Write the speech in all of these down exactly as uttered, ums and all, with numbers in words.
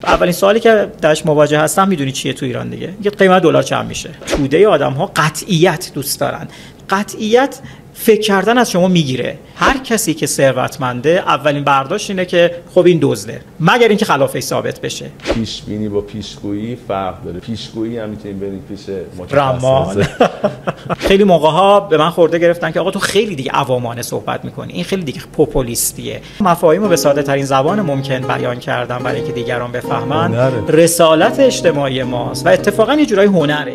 اولین سوالی که درش مواجه هستم میدونی چیه تو ایران دیگه؟ یه قیمت دلار چند میشه؟ توده آدم‌ها قطعیت دوست دارن. قطعیت فکر کردن از شما میگیره. هر کسی که ثروتمنده اولین برداشت اینه که خب این دزده، مگر اینکه خلافش ثابت بشه. پیش بینی با پیشگویی فرق داره. پیشگویی هم میتونیم بریم پیش رمان. خیلی موقع‌ها به من خورده گرفتن که آقا تو خیلی دیگه عوامانه صحبت میکنی، این خیلی دیگه پوپولیستیه. مفاهیمو به ساده ترین زبان ممکن بیان کردم برای اینکه دیگران بفهمن. هنره. رسالت اجتماعی ماست و اتفاقا یه جورای هنره.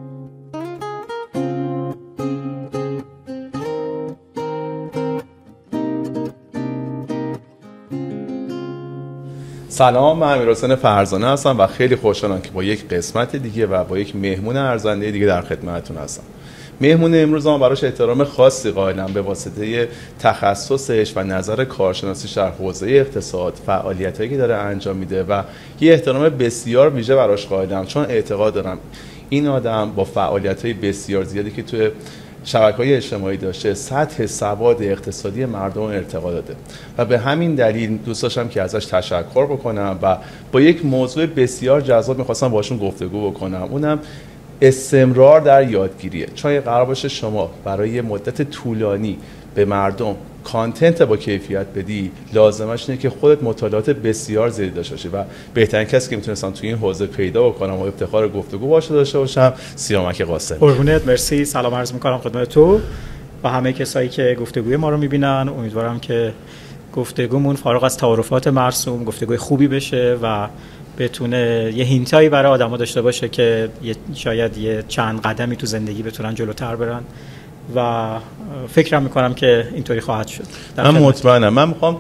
سلام، من امیرحسین فرزانه هستم و خیلی خوشحالم که با یک قسمت دیگه و با یک مهمون ارزنده دیگه در خدمتتون هستم. مهمون امروز ما براش احترام خاصی قائلم به واسطه تخصصش و نظر کارشناسیش در حوزه اقتصاد، فعالیتایی که داره انجام میده و یه احترام بسیار ویژه براش قائلم، چون اعتقاد دارم این آدم با فعالیت‌های بسیار زیادی که توی شبکه‌های اجتماعی داشته سطح سواد اقتصادی مردم ارتقا داده و به همین دلیل دوست داشتم که ازش تشکر بکنم و با یک موضوع بسیار جذاب می‌خواستم باشون گفتگو بکنم، اونم استمرار در یادگیریه. چون قرار باشه شما برای مدت طولانی به مردم کانتنت با کیفیت بدی، لازمش اینه که خودت مطالعات بسیار زیادی داشته باشی و بهترین کسی که میتونستم توی این حوزه پیدا بکنم و افتخار گفتگو باشه داشته باشم سیامک قاسمی. قربونت، مرسی. سلام عرض میکنم خدمت تو و همه کسایی که گفتگوی ما رو میبینن. امیدوارم که گفتگومون فارغ از تعارفات مرسوم گفتگوی خوبی بشه و بتونه یه هینتایی برای آدما داشته باشه که شاید یه چند قدمی تو زندگی بتونن جلوتر برن و فکرم میکنم که اینطوری خواهد شد. من مطمئنم. من میخوام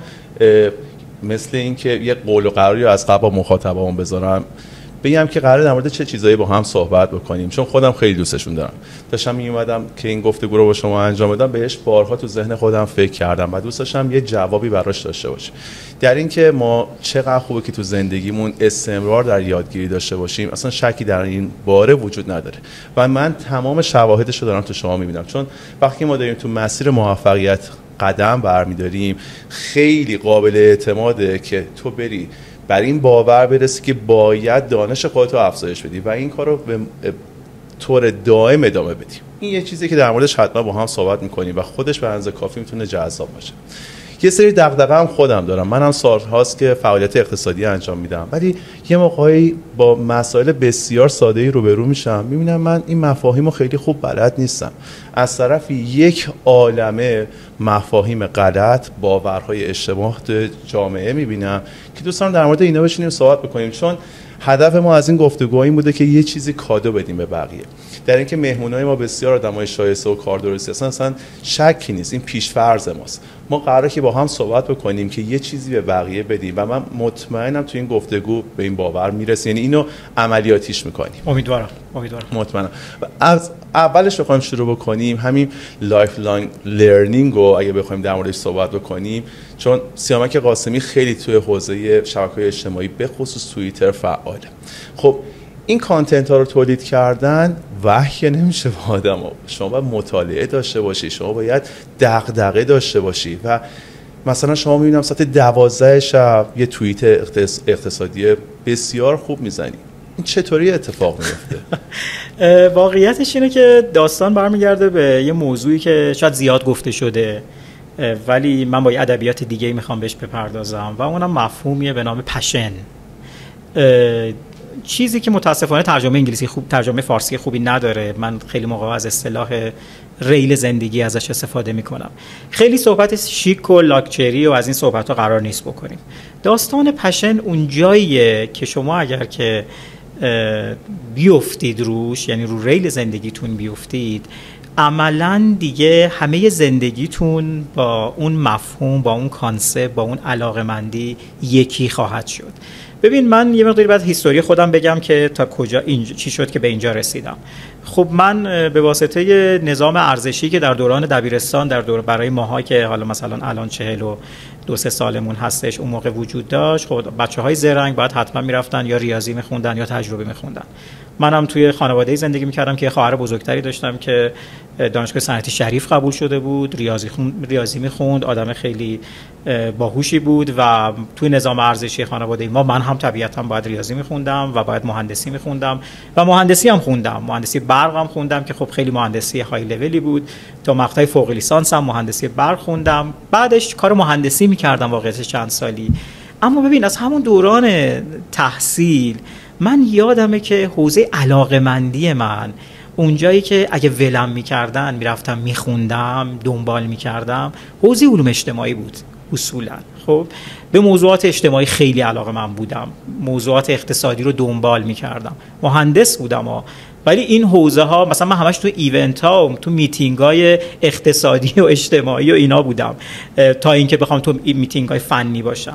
مثل این که یه قول و قراری از قبل با مخاطبامون بذارم، بگم که قراره در مورد چه چیزایی با هم صحبت بکنیم، چون خودم خیلی دوستشون دارم. داشتم میومدم که این گفتگو رو با شما انجام بدم، بهش بارها تو ذهن خودم فکر کردم و دوست داشتم یه جوابی براش داشته باشیم. در این که ما چقدر خوبه که تو زندگیمون استمرار در یادگیری داشته باشیم، اصلا شکی در این باره وجود نداره و من تمام شواهدش رو دارم تو شما میبینم. چون وقتی ما داریم تو مسیر موفقیت قدم برمیداریم، خیلی قابل اعتماده که تو بری بر این باور برسی که باید دانش خودت رو افزایش بدی و این کار رو به طور دائم ادامه بدی. این یه چیزی که در موردش حتما با هم صحبت میکنیم و خودش به اندازه کافی میتونه جذاب باشه. یه سری دغدغه هم خودم دارم. منم سالهاست که فعالیت اقتصادی انجام میدم، ولی یه موقعی با مسائل بسیار ساده‌ای روبرو میشم، میبینم من این مفاهیمو خیلی خوب بلد نیستم. از طرفی یک عالمه مفاهیم غلط، باورهای اشتباه تو جامعه میبینم که دوست دارم در مورد اینا بشینیم صحبت بکنیم، چون هدف ما از این گفتگوها این بوده که یه چیزی کادو بدیم به بقیه. در اینکه مهمونای ما بسیار آدمای شایسته و کاردرستی هستن، اصلا شکی نیست، این پیش‌فرض ماست. ما قراره که با هم صحبت بکنیم که یه چیزی به بقیه بدیم و من مطمئنم تو این گفتگو به این باور میرسیم، یعنی اینو عملیاتیش میکنیم. امیدوارم امیدوارم مطمئنم. از اولش بخوایم شروع بکنیم همین لایف لانگ لرنینگ رو اگه بخوایم در موردش صحبت بکنیم، چون سیامک قاسمی خیلی توی حوزه شبکه‌های اجتماعی به خصوص توییتر فعاله. خب این کانتنت ها رو تولید کردن وحی نمیشه به آدم‌ها. شما باید مطالعه داشته باشی، شما باید دغدغه داشته باشی و مثلا شما میبینم ساعت دوازده شب یه توییت اقتصادی بسیار خوب میزنی. این چطوری اتفاق میفته؟ واقعیتش اینه که داستان برمیگرده به یه موضوعی که شاید زیاد گفته شده ولی من با یه ادبیات دیگه میخوام بهش بپردازم و اونم مفهومیه به نام پشن. چیزی که متاسفانه ترجمه انگلیسی خوب، ترجمه فارسی خوبی نداره. من خیلی موقع از اصطلاح ریل زندگی ازش استفاده میکنم. خیلی صحبت شیک و لاکچری و از این صحبت ها قرار نیست بکنیم. داستان پشن اون جاییه که شما اگر که بیفتید روش، یعنی رو ریل زندگیتون بیفتید، عملاً دیگه همه زندگیتون با اون مفهوم، با اون کانسپت، با اون علاقه‌مندی یکی خواهد شد. ببین، من یه مقداری بعد هیستوری خودم بگم که تا کجا اینجا چی شد که به اینجا رسیدم. خب من به واسطه نظام ارزشی که در دوران دبیرستان در دور برای ماها که حالا مثلا الان چهل و دو سه سالمون هستش اون موقع وجود داشت، خب بچه‌های زرنگ باید حتما میرفتن یا ریاضی میخوندن یا تجربه میخوندن. منم توی خانواده‌ای زندگی می‌کردم که خواهر بزرگتری داشتم که دانشگاه صنعتی شریف قبول شده بود، ریاضی خون، ریاضی می‌خوند، آدم خیلی باهوشی بود و توی نظام ارزشی خانواده ما من هم طبیعتاً باید ریاضی می‌خوندم و باید مهندسی می‌خوندم و مهندسی هم خوندم، مهندسی برق هم خوندم که خب خیلی مهندسی های لولی بود. تا مقطع فوق لیسانس هم مهندسی برق خوندم، بعدش کار مهندسی می‌کردم واقعاً چند سالی. اما ببین از همون دوران تحصیل من یادمه که حوزه علاقه‌مندی من اونجایی که اگه ولم می‌کردن میرفتم می‌خوندم، دنبال می‌کردم، حوزه علوم اجتماعی بود اصولا. خب به موضوعات اجتماعی خیلی علاقه من بودم، موضوعات اقتصادی رو دنبال می‌کردم، مهندس بودم ها، ولی این حوزه ها مثلا من همش تو ایونت ها، تو میتینگ های اقتصادی و اجتماعی و اینا بودم تا اینکه بخوام تو میتینگ های فنی باشم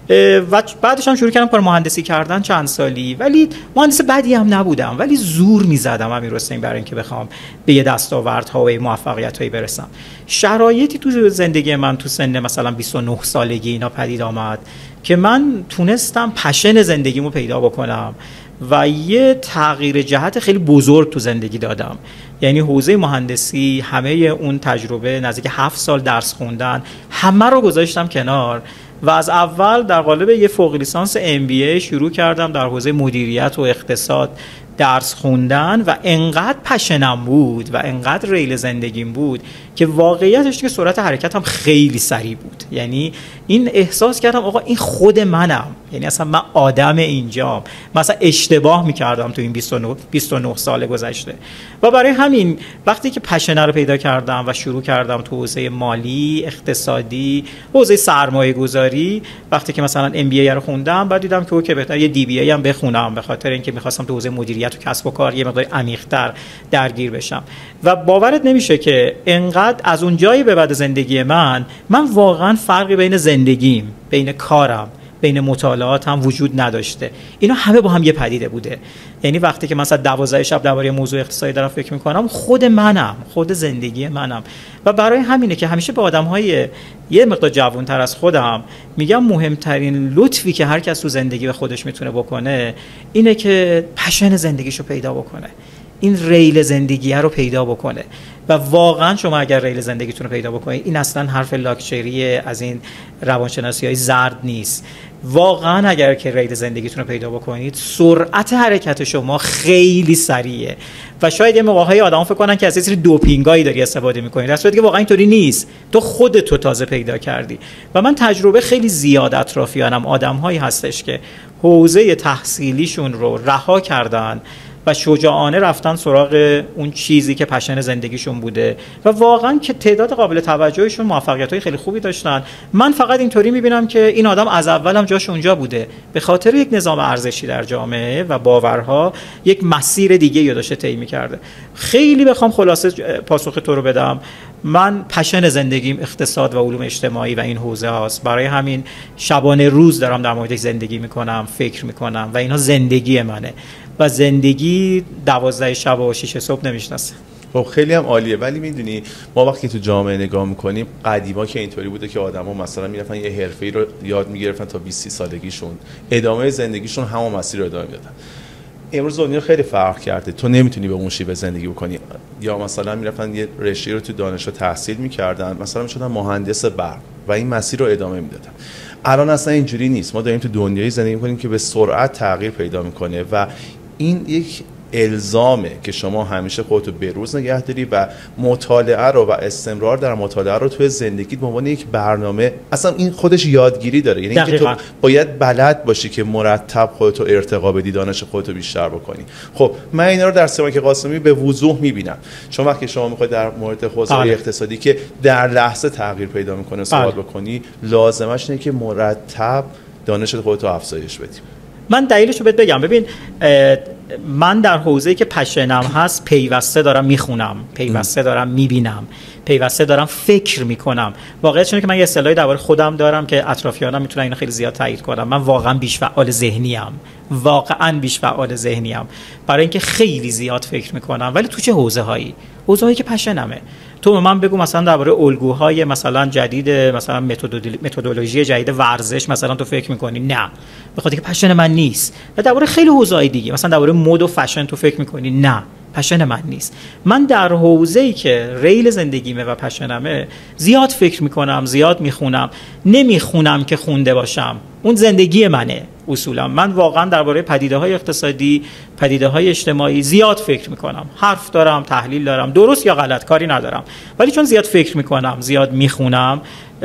و بعدش هم شروع کردم کار مهندسی کردن چند سالی، ولی مهندس بدی هم نبودم، ولی زور میزدم امیر حسین برای اینکه بخوام به یه دستاوردها و موفقیتایی برسم. شرایطی تو زندگی من تو سن مثلا بیست و نه سالگی اینا پدید آمد که من تونستم پشن زندگیمو پیدا بکنم و یه تغییر جهت خیلی بزرگ تو زندگی دادم. یعنی حوزه مهندسی، همه اون تجربه نزدیک هفت سال درس خوندن، همه رو گذاشتم کنار و از اول در قالب یه فوق لیسانس ام بی ای شروع کردم در حوزه مدیریت و اقتصاد درس خوندن و انقدر پشنم بود و انقدر ریل زندگیم بود که واقعیتش که سرعت حرکتم خیلی سریع بود. یعنی این احساس کردم آقا این خود منم، یعنی اصلا من آدم اینجام، مثلا اشتباه میکردم تو این بیست و نه سال گذشته. و برای همین وقتی که پشنه رو پیدا کردم و شروع کردم تو حوزه مالی، اقتصادی، حوزه سرمایه گذاری، وقتی که مثلا ام بی ای رو خوندم بعد دیدم که اوکی بهتره یه دی بی ای هم بخونم، به خاطر اینکه می‌خواستم تو حوزه مدیریت و کسب و کار یه مقدار عمیق‌تر درگیر بشم. و باورت نمیشه که انقدر از اون جایی به بعد زندگی من من واقعا فرقی بین زندگیم، بین کارم، بین مطالعاتم وجود نداشته. اینا همه با هم یه پدیده بوده. یعنی وقتی که مثلا دوازده شب درباره موضوع اقتصادی دارم فکر میکنم، خود منم، خود زندگی منم. و برای همینه که همیشه به آدم‌های یه مقدار جوان‌تر از خودم میگم مهمترین لطفی که هر کس تو زندگی به خودش میتونه بکنه اینه که پشن زندگیشو پیدا بکنه، این ریل زندگی رو پیدا بکنه. و واقعا شما اگر ریل زندگیتون رو پیدا بکنید، این اصلا حرف لاکچری از این روانشناسی‌های زرد نیست. واقعا اگر که ریل زندگیتون رو پیدا بکنید، سرعت حرکت شما خیلی سریعه و شاید یه موقع‌های آدم‌ها فکر کنن که از یه سری دوپینگایی داری استفاده می‌کنی، در صورتی که واقعا اینطوری نیست. تو خودت رو تازه پیدا کردی. و من تجربه خیلی زیاد اطرافیانم آدم‌هایی هستش که حوزه تحصیلیشون رو رها کردن و شجاعانه رفتن سراغ اون چیزی که پشن زندگیشون بوده و واقعا که تعداد قابل توجهشون موفقیت‌های خیلی خوبی داشتن. من فقط اینطوری می‌بینم که این آدم از اولم جاش اونجا بوده، به خاطر یک نظام ارزشی در جامعه و باورها یک مسیر دیگه رو داشته طی می‌کرده. خیلی بخوام خلاصه پاسخ تو رو بدم، من پشن زندگیم اقتصاد و علوم اجتماعی و این حوزه هاست. برای همین شبانه روز دارم در موردش زندگی می‌کنم، فکر می‌کنم و اینا زندگی منه و زندگی دوازده شب و شش صبح نمیشناسه. خب خیلی هم عالیه. ولی میدونی ما وقتی تو جامعه نگاه میکنیم، قدیما که اینطوری بوده که آدما مثلا میرفتن یه حرفه‌ای رو یاد میگرفتن تا بیست سالگیشون، ادامه زندگیشون همون مسیر رو ادامه میدادن. امروز دنیا خیلی فرق کرده، تو نمیتونی به اون شیوه زندگی بکنی. یا مثلا میرفتن یه رشته رو تو دانشگاه تحصیل میکردن، مثلا میشدن مهندس برق و این مسیر رو ادامه میدادن. الان اصلا اینجوری نیست. ما داریم تو دنیایی زندگی میکنیم که به سرعت تغییر پیدا میکنه و این یک الزامه که شما همیشه خودتو بروز نگه داری و مطالعه رو و استمرار در مطالعه رو توی زندگیت به عنوان یک برنامه، اصلا این خودش یادگیری داره. یعنی اینکه تو باید بلد باشی که مرتب خودتو ارتقا بدی، دانش خودتو بیشتر بکنی. خب من اینا رو در سمک قاسمی به وضوح میبینم، چون وقتی شما میخوای در مورد حوزه اقتصادی که در لحظه تغییر پیدا میکنه سوال بکنی، لازمش اینه که مرتب دانش خودتو افزایش بدی. من دلیلش رو بهت بگم. ببین من در حوزه‌ای که پشنم هست پیوسته دارم میخونم، پیوسته دارم میبینم، پیوسته دارم فکر میکنم. واقعیتش اینه که من یه اصطلاحی درباره خودم دارم که اطرافیانم میتونن اینو خیلی زیاد تایید کنم. من واقعا بیش فعال ذهنیم، واقعا بیش فعال ذهنیم، برای اینکه خیلی زیاد فکر میکنم. ولی تو چه حوزه‌هایی؟ حوزه‌هایی که پشنمه. تو به من بگو مثلا درباره الگوهای مثلا جدید، مثلا متدولوژی جدید ورزش مثلا تو فکر میکنی نه، به خاطر که پشن من نیست. و درباره خیلی حوزه‌های دیگه مثلا درباره مد و فشن تو فکر میکنی نه، پشن من نیست. من در حوزه‌ای که ریل زندگیمه و پشنمه زیاد فکر میکنم، زیاد میخونم. نمیخونم که خونده باشم، اون زندگی منه. اصولا من واقعا درباره پدیده‌های اقتصادی، پدیده‌های اجتماعی زیاد فکر میکنم، حرف دارم، تحلیل دارم، درست یا غلط کاری ندارم، ولی چون زیاد فکر میکنم، زیاد میخونم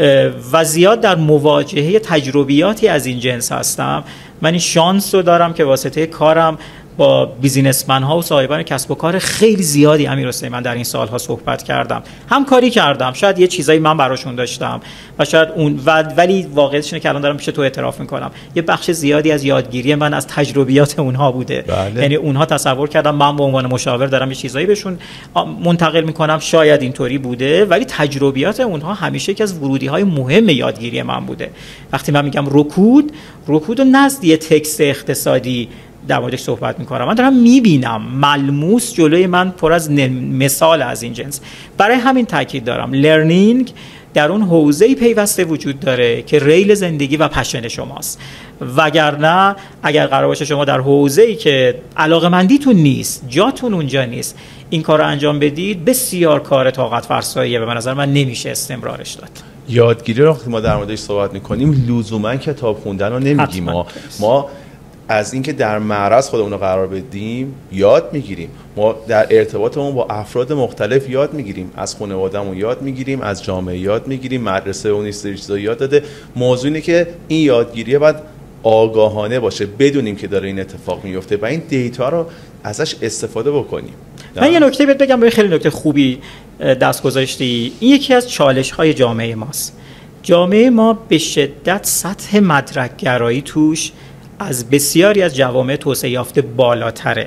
و زیاد در مواجهه تجربیاتی از این جنس هستم، من این شانس رو دارم که واسطه کارم با بیزینسمن ها و صاحبان کسب و کار خیلی زیادی امیرحسین من در این سالها صحبت کردم، همکاری کردم، شاید یه چیزایی من براشون داشتم و شاید اون و ولی واقعیتش اینه که الان دارم پیش تو اعتراف میکنم یه بخش زیادی از یادگیری من از تجربیات اونها بوده. بله. یعنی اونها تصور کردم من به عنوان مشاور دارم یه چیزایی بهشون منتقل میکنم، شاید اینطوری بوده، ولی تجربیات اونها همیشه یکی از ورودی های مهم یادگیری من بوده. وقتی من میگم رکود، رکود و نزد یه تکست اقتصادی در موردش صحبت میکنم، من دارم میبینم ملموس جلوی من پر از مثال از این جنس. برای همین تاکید دارم لرنینگ در اون حوزه‌ای پیوسته وجود داره که ریل زندگی و پشن شماست، وگرنه اگر قرار باشه شما در حوزه‌ای که علاقه‌مندیتون نیست، جاتون اونجا نیست، این کار رو انجام بدید، بسیار کار طاقت فرساییه، به نظر من نمیشه استمرارش داد. یادگیری رو وقتی ما در موردش صحبت میکنیم لزوما کتاب خوندن رو نمیگیم، ما ما از اینکه در معرض خودمون رو قرار بدیم یاد میگیریم، ما در ارتباطمون با افراد مختلف یاد میگیریم، از خانواده‌مون یاد میگیریم، از جامعه یاد میگیریم، مدرسه اون سری چیزا یاد داده. موضوع اینه که این یادگیری باید آگاهانه باشه، بدونیم که داره این اتفاق میفته و این دیتا رو ازش استفاده بکنیم. من یه نکته بهت بگم، خیلی نکته خوبی دست گذاشتی. این یکی از چالش‌های جامعه ماست. جامعه ما به شدت سطح مدرک گرایی توش از بسیاری از جوامع توسعه یافته بالاتره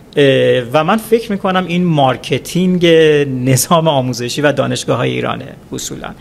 و من فکر میکنم این مارکتینگ نظام آموزشی و دانشگاه‌های ایرانه. اصولا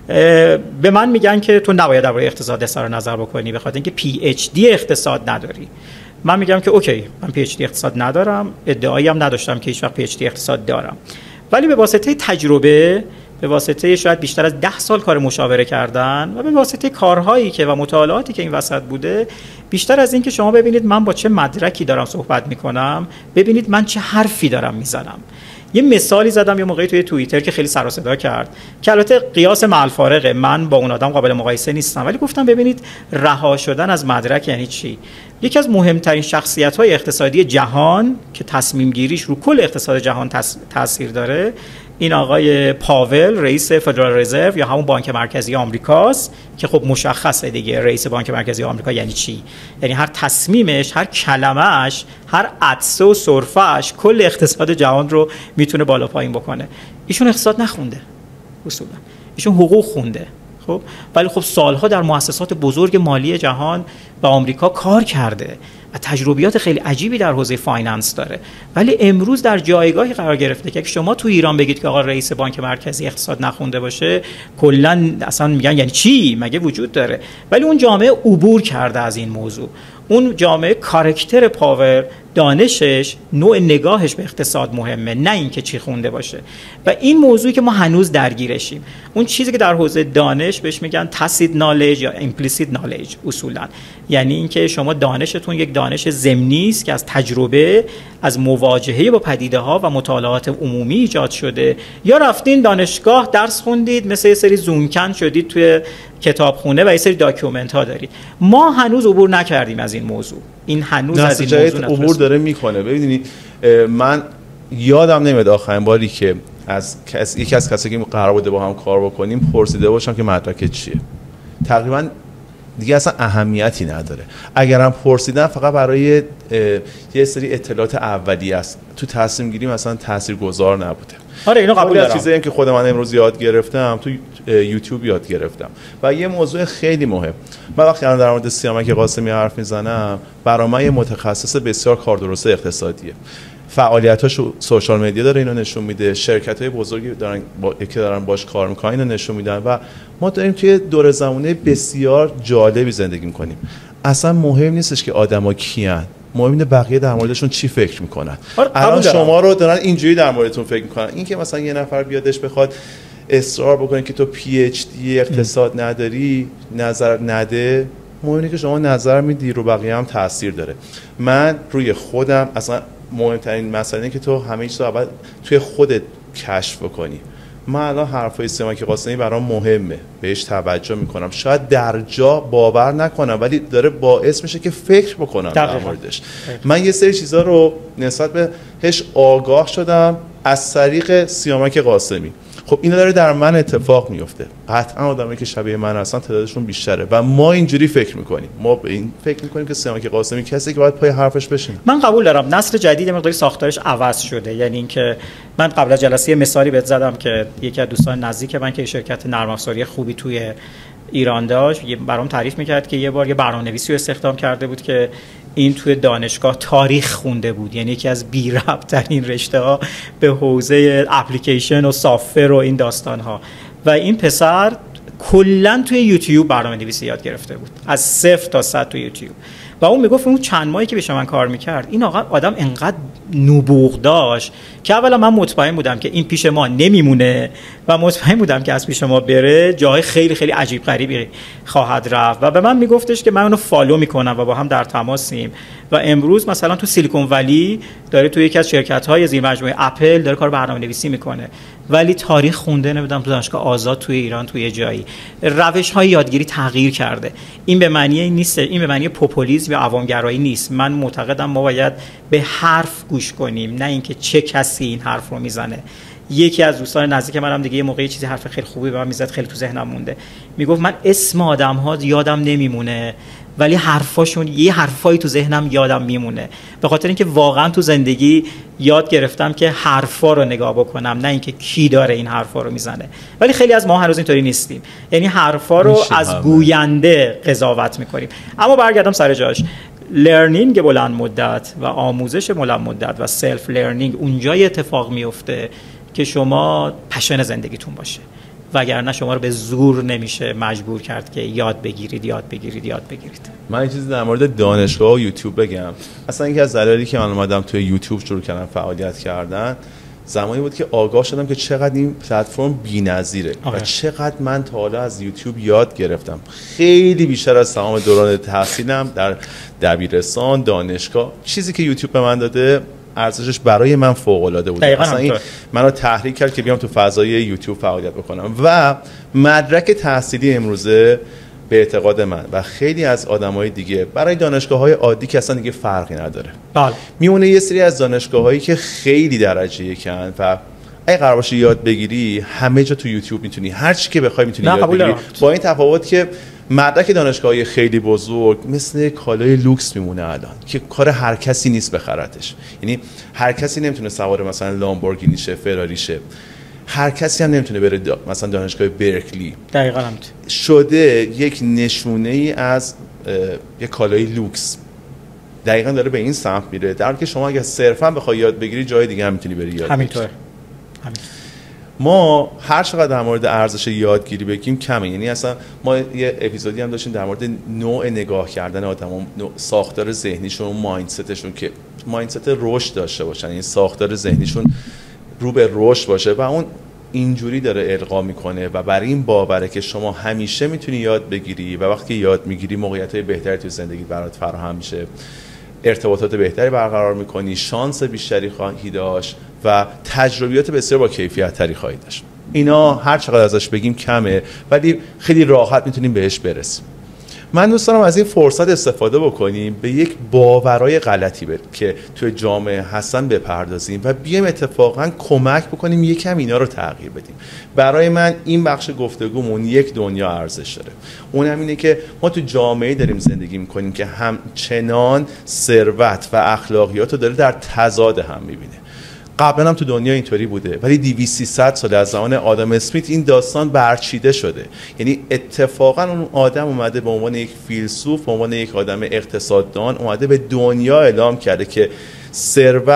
به من میگن که تو نباید درباره اقتصاد اظهار نظر بکنی به خاطر اینکه پی اچ دی اقتصاد نداری. من میگم که اوکی، من پی اچ دی اقتصاد ندارم، ادعایی هم نداشتم که هیچ وقت پی اچ دی اقتصاد دارم، ولی به واسطه تجربه، به واسطه شاید بیشتر از ده سال کار مشاوره کردن و به واسطه کارهایی که و مطالعاتی که این وسط بوده، بیشتر از این که شما ببینید من با چه مدرکی دارم صحبت میکنم، ببینید من چه حرفی دارم میزنم. یه مثالی زدم یه موقعی توی توییتر که خیلی سر و صدا کرد، که البته قیاس مع الفارقه، من با اون آدم قابل مقایسه نیستم، ولی گفتم ببینید رها شدن از مدرک یعنی چی. یکی از مهمترین شخصیت‌های اقتصادی جهان که تصمیم گیریش رو کل اقتصاد جهان تاثیر داره، این آقای پاول، رئیس فدرال رزرو یا همون بانک مرکزی آمریکاست، که خب مشخصه دیگه رئیس بانک مرکزی آمریکا یعنی چی. یعنی هر تصمیمش، هر کلمه‌اش، هر عطسه و سرفه‌اش کل اقتصاد جهان رو میتونه بالا پایین بکنه. ایشون اقتصاد نخونده اصولا، ایشون حقوق خونده، خب ولی خب سالها در مؤسسات بزرگ مالی جهان و آمریکا کار کرده و تجربیات خیلی عجیبی در حوزه فایننس داره، ولی امروز در جایگاهی قرار گرفته که شما تو ایران بگید که آقا رئیس بانک مرکزی اقتصاد نخونده باشه، کلا اصلا میگن یعنی چی، مگه وجود داره. ولی اون جامعه عبور کرده از این موضوع، اون جامعه کاراکتر پاور، دانشش، نوع نگاهش به اقتصاد مهمه، نه اینکه چی خونده باشه. و این موضوعی که ما هنوز درگیرشیم، اون چیزی که در حوزه دانش بهش میگن tacit knowledge یا implicit knowledge اصولا، یعنی اینکه شما دانشتون یک دانش ضمنی است که از تجربه، از مواجهه با پدیده ها و مطالعات عمومی ایجاد شده، یا رفتین دانشگاه درس خوندید مثل یه سری زونکن شدید توی کتابخونه و یه سری داکیومنت ها دارید. ما هنوز عبور نکردیم از این موضوع، این هنوز از این موضوع عبور داره میکنه. ببینید من یادم نمیاد آخرین باری که از کس... یکی از کسایی که قرار بوده با هم کار بکنیم پرسیده باشم که مدرک چیه. تقریبا دیگه اصلا اهمیتی نداره. اگرم پرسیدن فقط برای یه سری اطلاعات اولیه است، تو تصمیم گیری مثلا تاثیرگذار نبوده. آره اینو قبول دارم. چیزایی که خود من امروز یاد گرفتم تو یوتیوب یاد گرفتم. و یه موضوع خیلی مهم، من وقتی الان در مورد سیامک قاسمی حرف میزنم، برای من یه متخصص بسیار کاردرست اقتصادیه. فعالیتاش سوشال مدیا داره اینو نشون میده، شرکت‌های بزرگی دارن با... که دارن باش کار میکنن اینو نشون میدن و ما داریم توی دوره زمانه بسیار جالبی زندگی میکنیم. اصلا مهم نیستش که آدما کیان، مهم اینه بقیه در موردشون چی فکر میکنن. آره، الان شما رو دارن اینجوری در موردتون فکر میکنن. این که مثلا یه نفر بیادش بخواد اصرار بکنه که تو پی اچ دی اقتصاد نداری، نظر نده، مهم اینه که شما نظر میدی رو بقیه هم تاثیر داره. من روی خودم اصلا مهمترین مسئله اینه که تو همه چیز رو اول توی خودت کشف بکنی. من الان حرفای سیامک قاسمی برام مهمه، بهش توجه میکنم، شاید در جا باور نکنم ولی داره باعث میشه که فکر بکنم در موردش. من یه سری چیزا رو نسبت بهش آگاه شدم از طریق سیامک قاسمی. خب اینا داره در من اتفاق میفته. قطعا آدمایی که شبیه من هستن تعدادشون بیشتره و ما اینجوری فکر میکنیم. ما به این فکر میکنیم که سیامک قاسمی کسی که باید پای حرفش بشینه. من قبول دارم نسل جدید مقداری ساختارش عوض شده. یعنی اینکه من قبل از جلسه مثالی بهت زدم که یکی از دوستان نزدیک من که شرکت نرم افزاری خوبی توی ایران داشت، برام تعریف میکرد که یه بار یه برنامه‌نویسی رو استخدام کرده بود که این توی دانشگاه تاریخ خونده بود، یعنی یکی از بی ربط ترین رشته ها به حوزه اپلیکیشن و سافتور و این داستان ها، و این پسر کلا توی یوتیوب برنامه‌نویسی یاد گرفته بود از صفر تا صد توی یوتیوب. و اون میگفت اون چند ماهی که پیش من کار میکرد این آقا آدم انقدر نبوغ داشت که اولا من مطمئن بودم که این پیش ما نمیمونه و مطمئن بودم که از پیش ما بره جای خیلی خیلی عجیب غریبی خواهد رفت. و به من میگفتش که من اونو فالو میکنم و با هم در تماسیم و امروز مثلا تو سیلیکون ولی داره تو یکی از شرکت‌های زیر مجموعه اپل داره کار برنامه‌نویسی میکنه، ولی تاریخ خونده نمیدونم تو دانشگاه آزاد توی ایران توی جایی. روش‌های یادگیری تغییر کرده. این به معنی نیست، این به معنی پوپولیسم یا عوامگرایی نیست. من معتقدم ما باید به حرف گوش کنیم نه اینکه چه کسی این حرف رو میزنه. یکی از دوستان نزدیک منم دیگه یه موقعی چیزی حرف خیلی خوبی به من میزد، خیلی تو ذهنم مونده. میگفت من اسم آدم‌ها یادم نمیمونه ولی حرفاشون یه حرفایی تو ذهنم یادم میمونه، به خاطر اینکه واقعا تو زندگی یاد گرفتم که حرفا رو نگاه بکنم نه اینکه کی داره این حرفا رو میزنه. ولی خیلی از ما هنوز اینطوری نیستیم، یعنی حرفا رو از همه. گوینده قضاوت میکنیم. اما برگردم سر جاش، لرنینگ بلند مدت و آموزش بلند مدت و سلف لرنینگ اونجای اتفاق میفته که شما پشن زندگیتون باشه، وگرنه شما رو به زور نمیشه مجبور کرد که یاد بگیرید یاد بگیرید یاد بگیرید. من یه چیزی در مورد دانشگاه و یوتیوب بگم. اصلا یکی از دلایلی که من اومدم توی یوتیوب شروع کردم فعالیت کردن زمانی بود که آگاه شدم که چقدر این پلتفرم بی‌نظیره و چقدر من تا حالا از یوتیوب یاد گرفتم، خیلی بیشتر از تمام دوران تحصیلم در دبیرستان، دانشگاه. چیزی که یوتیوب به من داده ارزشش برای من فوق العاده بود. اصلا این منو تحریک کرد که بیام تو فضای یوتیوب فعالیت بکنم و مدرک تحصیلی امروزه به اعتقاد من و خیلی از آدمای دیگه برای دانشگاه‌های عادی که اصلا دیگه فرقی نداره. بله. میمونه یه سری از دانشگاه‌هایی که خیلی درجه یکن و اگه قرار باشه یاد بگیری همه جا تو یوتیوب میتونی هر چی که بخوای میتونی یاد بگیری، با این تفاوت که مدرک دانشگاهی خیلی بزرگ مثل کالای لوکس میمونه الان که کار هر کسی نیست بخرتش. یعنی هر کسی نمیتونه سوار مثلا لامبورگینی شه، فراری شه. هر کسی هم نمیتونه بره دا. مثلا دانشگاه برکلی دقیقاً هم شده یک نشونه ای از یک کالای لوکس. دقیقاً داره به این سمت میره، در حالی که شما اگه صرفا بخوای یاد بگیری جای دیگه هم میتونی بری یاد. همینطور. همین. ما هر چقدر در مورد ارزش یادگیری بگیم کمه. یعنی اصلا ما یه اپیزودی هم داشتیم در مورد نوع نگاه کردن آدم‌ها، ساختار ذهنیشون، مایندستشون که مایندست رشد داشته باشن، یعنی ساختار ذهنیشون رو به رشد باشه و اون اینجوری داره القا میکنه و برای این باوره که شما همیشه میتونی یاد بگیری و وقتی یاد میگیری موقعیت‌های بهتری تو زندگی برات فراهم میشه، ارتباطات بهتری برقرار میکنی، شانس بیشتری خواهی داشت و تجربیات بسیار با کیفیت تری خواهی داشت. اینا هر چقدر ازش بگیم کمه ولی خیلی راحت میتونیم بهش برسیم. من دوست دارم از این فرصت استفاده بکنیم به یک باورای غلطی بر که توی جامعه هستن بپردازیم و بیایم اتفاقا کمک بکنیم یکم اینا رو تغییر بدیم. برای من این بخش گفتگومون یک دنیا ارزش داره، اونم اینه که ما تو جامعه داریم زندگی میکنیم که همچنان ثروت و اخلاقیات رو داره در تضاد هم میبینه. قبلا هم تو دنیا اینطوری بوده ولی دویست سیصد سال از زمان آدم اسمیت این داستان برچیده شده. یعنی اتفاقا اون آدم اومده به عنوان یک فیلسوف، به عنوان یک آدم اقتصاددان اومده به دنیا اعلام کرده که ثروت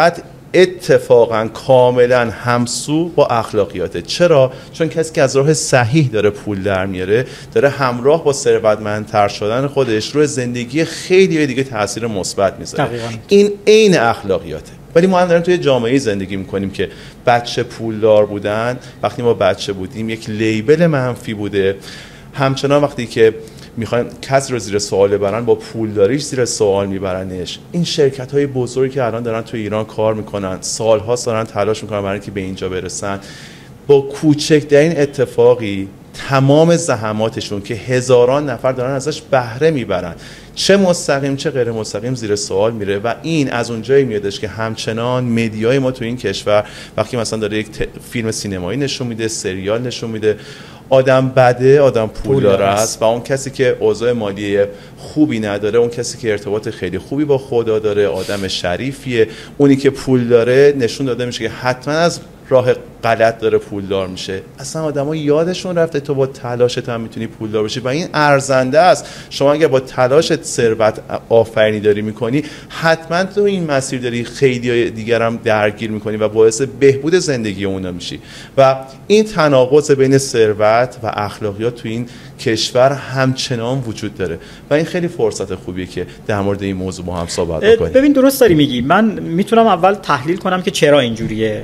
اتفاقا کاملا همسو با اخلاقیاته. چرا؟ چون کسی که از راه صحیح داره پول در میاره، داره همراه با ثروتمندتر شدن خودش روی زندگی خیلی دیگه تاثیر مثبت میذاره. این عین اخلاقیاته. ولی ما هم داریم توی جامعه زندگی میکنیم که بچه پولدار بودن وقتی ما بچه بودیم یک لیبل منفی بوده، همچنان وقتی که میخواین کسی رو زیر سوال ببرن با پولداریش زیر سوال میبرنش. این شرکت های بزرگی که الان دارن تو ایران کار میکنن، سالها دارن تلاش میکنن برای اینکه به اینجا برسن، با کوچکترین اتفاقی تمام زحماتشون که هزاران نفر دارن ازش بهره میبرن، چه مستقیم چه غیر مستقیم، زیر سوال میره. و این از اونجایی میادش که همچنان مدیای ما تو این کشور وقتی مثلا داره یک فیلم سینمایی نشون میده، سریال نشون میده، آدم بده، آدم پولدار است و اون کسی که اوضاع مالی خوبی نداره، اون کسی که ارتباط خیلی خوبی با خدا داره، آدم شریفیه، اونی که پول داره نشون داده میشه که حتما از راه غلط داره پولدار میشه. اصلا آدما یادشون رفته تو با تلاشت هم میتونی پولدار بشی و این ارزنده است. شما اگر با تلاشت ثروت آفرینی داری میکنی، حتما تو این مسیر داری خیلی دیگر هم درگیر میکنی و باعث بهبود زندگی اونا میشی. و این تناقض بین ثروت و اخلاقیات تو این کشور همچنان وجود داره و این خیلی فرصت خوبیه که در مورد این موضوع با هم صحبت بکنیم. ببین درست داری میگی. من میتونم اول تحلیل کنم که چرا اینجوریه.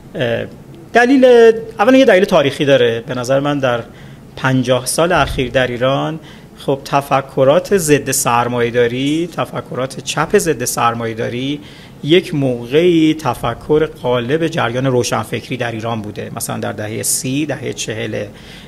دلیل اولا یه دلیل تاریخی داره. به نظر من در پنجاه سال اخیر در ایران خب تفکرات ضد سرمایه‌داری، تفکرات چپ ضد سرمایه‌داری یک موقعی تفکر غالب جریان روشنفکری در ایران بوده. مثلا در دهه سی، دهه چهل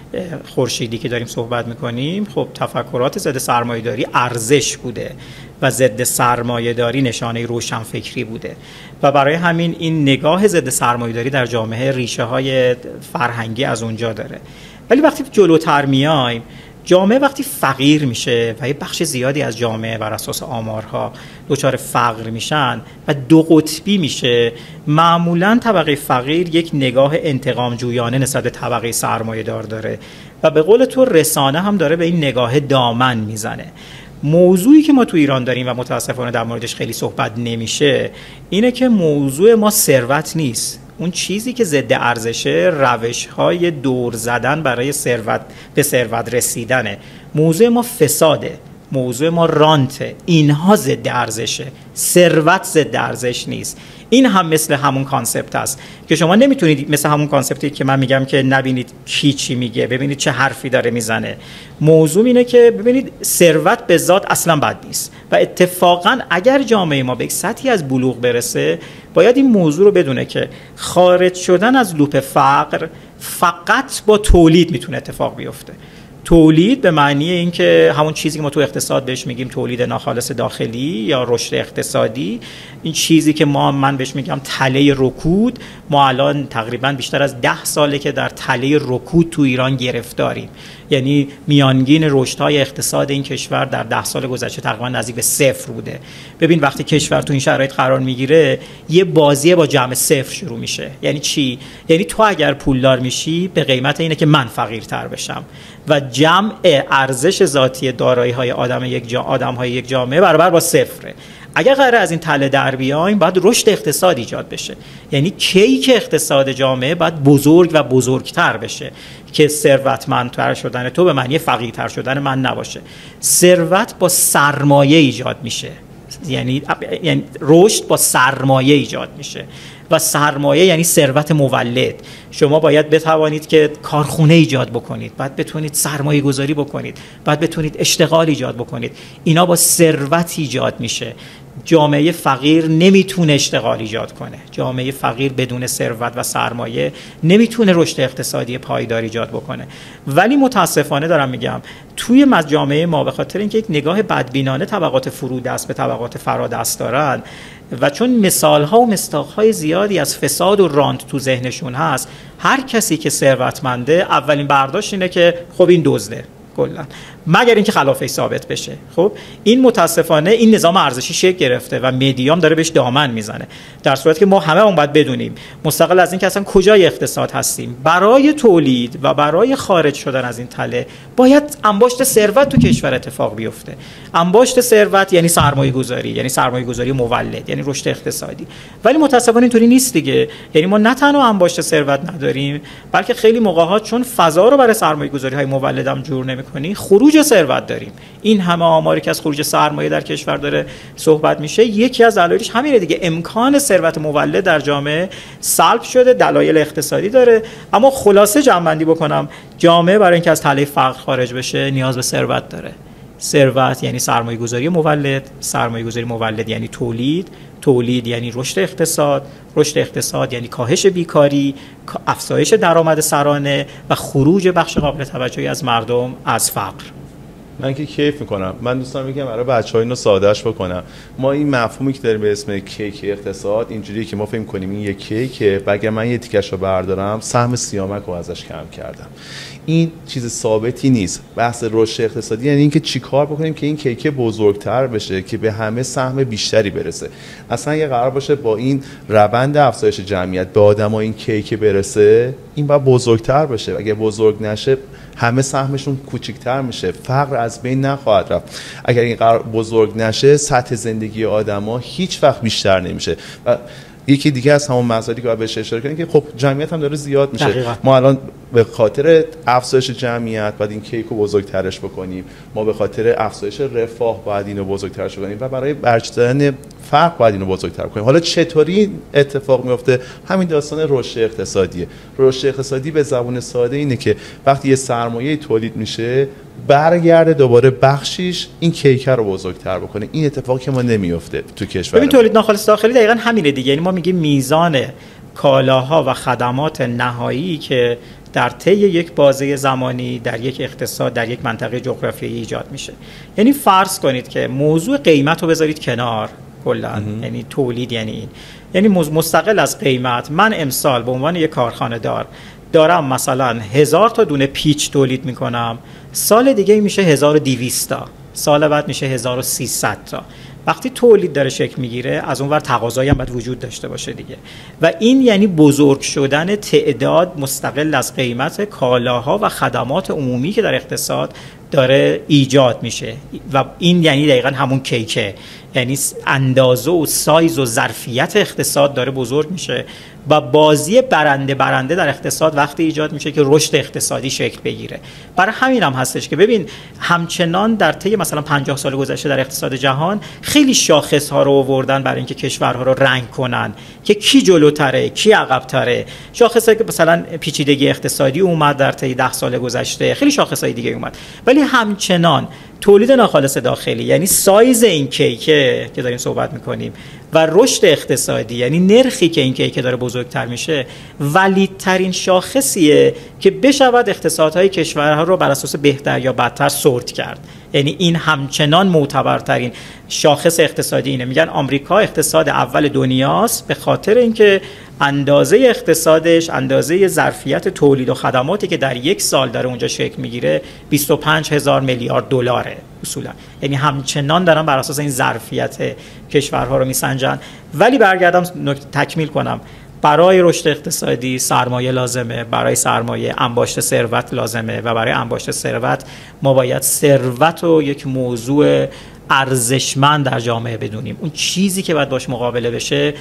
خورشیدی که داریم صحبت میکنیم، خب تفکرات ضد سرمایه‌داری ارزش بوده و ضد سرمایه‌داری نشانه روشنفکری بوده و برای همین این نگاه ضد سرمایه‌داری در جامعه ریشه های فرهنگی از اونجا داره. ولی وقتی جلوتر میایم، جامعه وقتی فقیر میشه و یه بخش زیادی از جامعه بر اساس آمارها دچار فقر میشن و دو قطبی میشه، معمولا طبقه فقیر یک نگاه انتقام جویانه نسبت به طبقه سرمایه‌دار داره و به قول تو رسانه هم داره به این نگاه دامن میزنه. موضوعی که ما تو ایران داریم و متاسفانه در موردش خیلی صحبت نمیشه اینه که موضوع ما ثروت نیست. اون چیزی که ضد ارزشه روش‌های دور زدن برای ثروت به ثروت رسیدنه. موضوع ما فساده، موضوع ما رانته. اینها ضد ارزشه، ثروت ضد ارزش نیست. این هم مثل همون کانسپت است که شما نمیتونید مثل همون کانسپتی که من میگم که نبینید کی چی میگه، ببینید چه حرفی داره میزنه. موضوع اینه که ببینید ثروت به ذات اصلا بد نیست و اتفاقا اگر جامعه ما به یک سطحی از بلوغ برسه باید این موضوع رو بدونه که خارج شدن از لوپ فقر فقط با تولید میتونه اتفاق بیفته. تولید به معنی اینکه همون چیزی که ما تو اقتصاد بهش میگیم تولید ناخالص داخلی یا رشد اقتصادی، این چیزی که ما من بهش میگم تله رکود، ما الان تقریبا بیشتر از ده ساله که در تله رکود تو ایران گرفتاریم. یعنی میانگین رشدهای اقتصاد این کشور در ده سال گذشته تقریبا نزدیک به صفر بوده. ببین وقتی کشور تو این شرایط قرار میگیره یه بازی با جمع صفر شروع میشه. یعنی چی؟ یعنی تو اگر پولدار میشی به قیمت اینه که من فقیرتر بشم و جمع ارزش ذاتی دارایی‌های آدم یک جا آدم‌های یک جامعه برابر با صفره. اگر قراره از این تله در بیایم باید رشد اقتصادی ایجاد بشه. یعنی کیک اقتصاد جامعه باید بزرگ و بزرگتر بشه که ثروتمندتر شدن تو به معنی فقیرتر شدن من نباشه. ثروت با سرمایه ایجاد میشه. یعنی یعنی رشد با سرمایه ایجاد میشه و سرمایه یعنی ثروت مولد. شما باید بتوانید که کارخونه ایجاد بکنید، باید بتونید سرمایه گذاری بکنید، باید بتونید اشتغال ایجاد بکنید. اینا با ثروت ایجاد میشه. جامعه فقیر نمیتونه اشتغال ایجاد کنه. جامعه فقیر بدون ثروت و سرمایه نمیتونه رشد اقتصادی پایدار ایجاد بکنه. ولی متاسفانه دارم میگم توی جامعه ما به خاطر اینکه یک نگاه بدبینانه طبقات فرودست به طبقات فرادست دارن و چون مثال‌ها و مصداق‌های زیادی از فساد و رانت تو ذهنشون هست، هر کسی که ثروتمنده اولین برداشت اینه که خب این دزده کلا مگر اینکه خلافش ثابت بشه. خب این متاسفانه این نظام ارزشی شکل گرفته و مدیام داره بهش دامن میزنه، در صورتی که ما همه اون باید بدونیم مستقل از اینکه اصلا کجای اقتصاد هستیم، برای تولید و برای خارج شدن از این تله باید انباشت ثروت تو کشور اتفاق بیفته. انباشت ثروت یعنی سرمایه گذاری، یعنی سرمایه گذاری مولد، یعنی رشد اقتصادی. ولی متاسفانه اینطوری نیست دیگه. یعنی ما نه تنها انباشت ثروت نداریم، بلکه خیلی موقع‌ها چون فضا رو برای سرمایه گذاری های مولد هم جور نمی‌کنی، خروج ثروت داریم. این همه آماری که از خروج سرمایه در کشور داره صحبت میشه، یکی از دلایلش همینه دیگه. امکان ثروت مولد در جامعه سلب شده، دلایل اقتصادی داره. اما خلاصه جمع‌بندی بکنم، جامعه برای اینکه از تله فقر خارج بشه نیاز به ثروت داره. ثروت یعنی سرمایه گذاری مولد، سرمایه گذاری مولد یعنی تولید، تولید یعنی رشد اقتصاد، رشد اقتصاد یعنی کاهش بیکاری، افزایش درآمد سرانه و خروج بخش قابل توجهی از مردم از فقر. من که کیف میکنم. من دوست دارم بگم برای بچه‌ها اینو سادهش بکنم. ما این مفهومی که داریم به اسم کیک اقتصاد اینجوریه که ما فکر کنیم این یک کیکه و اگر من یه تیکش رو بردارم سهم سیامک رو ازش کم کردم. این چیز ثابتی نیست. بحث رشد اقتصادی یعنی اینکه چیکار بکنیم که این کیک بزرگتر بشه که به همه سهم بیشتری برسه. اصلا یه قرار باشه با این روند افزایش جمعیت به آدم‌ها این کیک برسه، این باید بزرگتر بشه. اگه بزرگ نشه همه سهمشون کوچیک‌تر میشه، فقر از بین نخواهد رفت. اگر این قرار بزرگ نشه سطح زندگی آدم‌ها هیچ وقت بیشتر نمیشه. و یکی دیگه از همون مسائلی که باید بهش اشاره کنیم که خب جمعیت هم داره زیاد میشه. دقیقا. ما الان به خاطر افزایش جمعیت باید این کیک رو بزرگترش بکنیم، ما به خاطر افزایش رفاه باید اینو بزرگترش بکنیم و برای برچیدن فرق باید اینو بزرگتر کنیم. حالا چطوری اتفاق میفته؟ همین داستان رشد اقتصادیه. رشد اقتصادی به زبان ساده اینه که وقتی یه سرمایه تولید میشه برگرده دوباره بخشیش این کیک رو بزرگتر بکنه. این اتفاقی که ما نمیفته تو کشور. ببین تولید ناخالص داخلی دقیقاً همینه دیگه. یعنی ما میگیم میزان کالاها و خدمات نهایی که در طی یک بازه زمانی در یک اقتصاد در یک منطقه جغرافیایی ایجاد میشه. یعنی فرض کنید که موضوع قیمت رو بذارید کنار کلا، یعنی تولید یعنی این، یعنی مستقل از قیمت من امسال به عنوان یک کارخانه دار دارم مثلا هزار تا دونه پیچ تولید میکنم، سال دیگه میشه هزار و دویست تا، سال بعد میشه هزار و سیصد تا. وقتی تولید داره شکل میگیره از اونور تقاضایی هم باید وجود داشته باشه دیگه، و این یعنی بزرگ شدن تعداد مستقل از قیمت کالاها و خدمات عمومی که در اقتصاد داره ایجاد میشه. و این یعنی دقیقاً همون کیکه، یعنی اندازه و سایز و ظرفیت اقتصاد داره بزرگ میشه و بازی برنده برنده در اقتصاد وقتی ایجاد میشه که رشد اقتصادی شکل بگیره. برای همین هم هستش که ببین همچنان در طی مثلا پنجاه سال گذشته در اقتصاد جهان خیلی شاخص ها رو آوردن برای اینکه کشورها رو رنگ کنن که کی جلوتره کی عقب‌تره. شاخصایی که مثلا پیچیدگی اقتصادی اومد در طی ده سال گذشته، خیلی شاخصای دیگه اومد، ولی همچنان تولید ناخالص داخلی یعنی سایز این کیکه که داریم صحبت میکنیم و رشد اقتصادی یعنی نرخی که این کیک داره بزرگتر میشه ولیدترین شاخصیه که بشود اقتصادهای کشورها رو بر اساس بهتر یا بدتر سورت کرد. یعنی این همچنان معتبرترین شاخص اقتصادی اینه. میگن آمریکا اقتصاد اول دنیاست به خاطر اینکه اندازه اقتصادش، اندازه ظرفیت تولید و خدماتی که در یک سال داره اونجا شکل میگیره بیست و پنج هزار میلیارد دلاره اصولا. یعنی همچنان دارن بر اساس این ظرفیت کشورها رو میسنجن. ولی برگردم تکمیل کنم، برای رشد اقتصادی سرمایه لازمه، برای سرمایه انباشت ثروت لازمه و برای انباشت ثروت ما باید ثروت رو یک موضوع ارزشمند در جامعه بدونیم. اون چیزی که باید باش مقابله بشه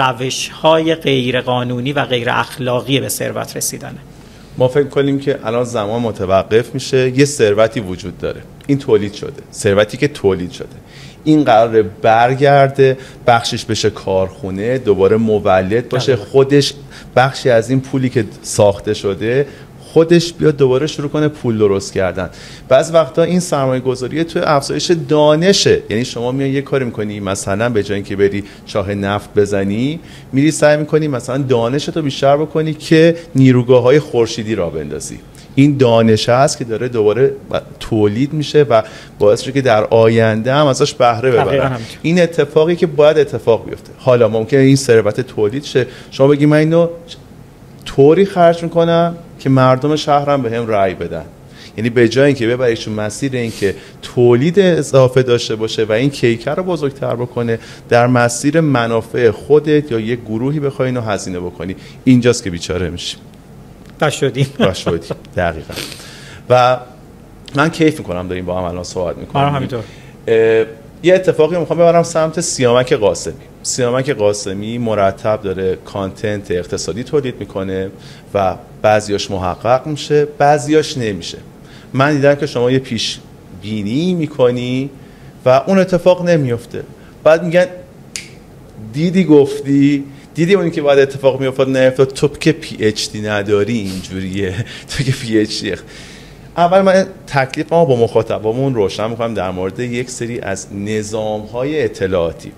روش‌های غیر قانونی و غیر اخلاقی به ثروت رسیدنه. ما فکر کنیم که الان زمان متوقف میشه، یه ثروتی وجود داره، این تولید شده، ثروتی که تولید شده این قراره برگرده بخشش بشه کارخونه، دوباره مولد باشه، خودش بخشی از این پولی که ساخته شده خودش بیاد دوباره شروع کنه پول درست کردن. بعض وقتا این سرمایه گذاری تو افزایش دانشه، یعنی شما میای یه کاری میکنی مثلا به جای اینکه بری چاه نفت بزنی میری سعی میکنی مثلا دانشتو بیشتر بکنی که نیروگاه‌های خورشیدی را بندازی. این دانش هست که داره دوباره تولید میشه و باعث میشه که در آینده هم ازش بهره ببرن. این اتفاقی که باید اتفاق بیفته. حالا ممکنه این ثروت تولید شه، شما بگی من اینو طوری خرج میکنم که مردم شهرم بهم رأی بدن. یعنی به جای اینکه ببریشون مسیر اینکه تولید اضافه داشته باشه و این کیکر رو بزرگتر بکنه، در مسیر منافع خودت یا یک گروهی بخوای اینو هزینه بکنی، اینجاست که بیچاره میشی. باش شدیم. باش شدیم. دقیقاً. و من کیف میکنم داریم با هم الان صحبت میکنیم. آره همینطور. یه اتفاقی میخوام ببرم سمت سیامک قاسمی. سیامک قاسمی مرتب داره کانتنت اقتصادی تولید میکنه و بعضیاش محقق میشه، بعضیاش نمیشه. من دیدم که شما یه پیش بینی میکنی و اون اتفاق نمیفته، بعد میگن دیدی گفتی، دیدی اونی که بعد اتفاق میافتاد نیفتاد، تو که پی اچ دی نداری اینجوریه، تو که پی اچ دی. اول من تکلیف ما با مخاطبامون روشن میکنم در مورد یک سری از نظام‌های اطلاعاتی.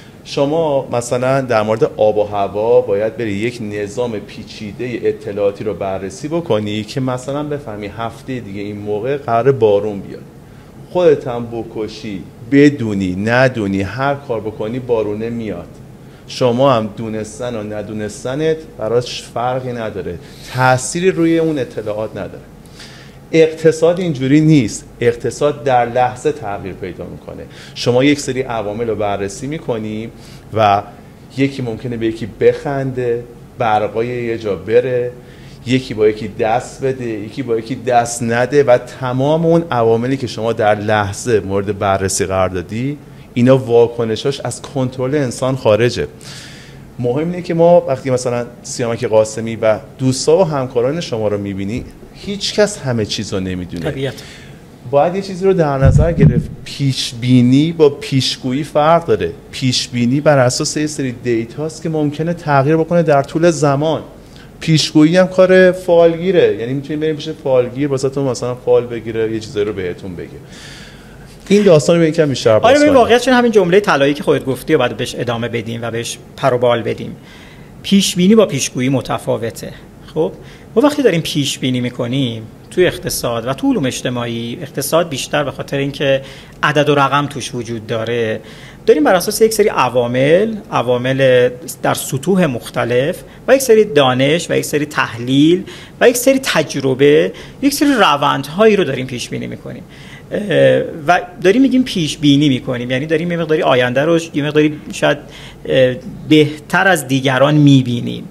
شما مثلا در مورد آب و هوا باید بری یک نظام پیچیده اطلاعاتی رو بررسی بکنی که مثلا بفهمی هفته دیگه این موقع قرار بارون بیاد. خودت هم بکشی، بدونی ندونی، هر کار بکنی بارونه میاد. شما هم دونستن و ندونستنت براش فرقی نداره، تأثیری روی اون اطلاعات نداره. اقتصاد اینجوری نیست. اقتصاد در لحظه تغییر پیدا میکنه. شما یک سری عوامل رو بررسی میکنی و یکی ممکنه به یکی بخنده، برقای یه جا بره، یکی با یکی دست بده، یکی با یکی دست نده و تمام اون عواملی که شما در لحظه مورد بررسی قرار دادی، اینا واکنشاش از کنترل انسان خارجه. مهم اینه که ما وقتی مثلا سیامک قاسمی و دوستا و همکاران شما رو میبینی، هیچ کس همه چیز رو نمیدونه. طبیعت. باید یه چیزی رو در نظر گرفت. پیش بینی با پیشگویی فرق داره. پیش بینی بر اساس یه سری دیتاست که ممکنه تغییر بکنه در طول زمان. پیشگویی هم کار فالگیره، یعنی میتونید بریم پیش فالگیر واسهتون مثلا فال بگیره، یه چیزایی رو بهتون بگه. این داستان رو به یکم بیشتر باز کنیم. آره واقعیت چون همین جمله طلایی که خودت گفتی و بعد بهش ادامه بدیم و بهش پر و بال بدیم. پیش بینی با پیشگویی متفاوته. خب ما وقتی داریم پیش بینی میکنیم توی اقتصاد و تو علوم اجتماعی، اقتصاد بیشتر به خاطر اینکه عدد و رقم توش وجود داره، داریم بر اساس یک سری عوامل، عوامل در سطوح مختلف و یک سری دانش و یک سری تحلیل و یک سری تجربه، یک سری روندهایی رو داریم پیش بینی میکنیم و داریم میگیم پیش بینی میکنیم، یعنی داریم یه مقداری آینده رو یه مقداری شاید بهتر از دیگران میبینیم.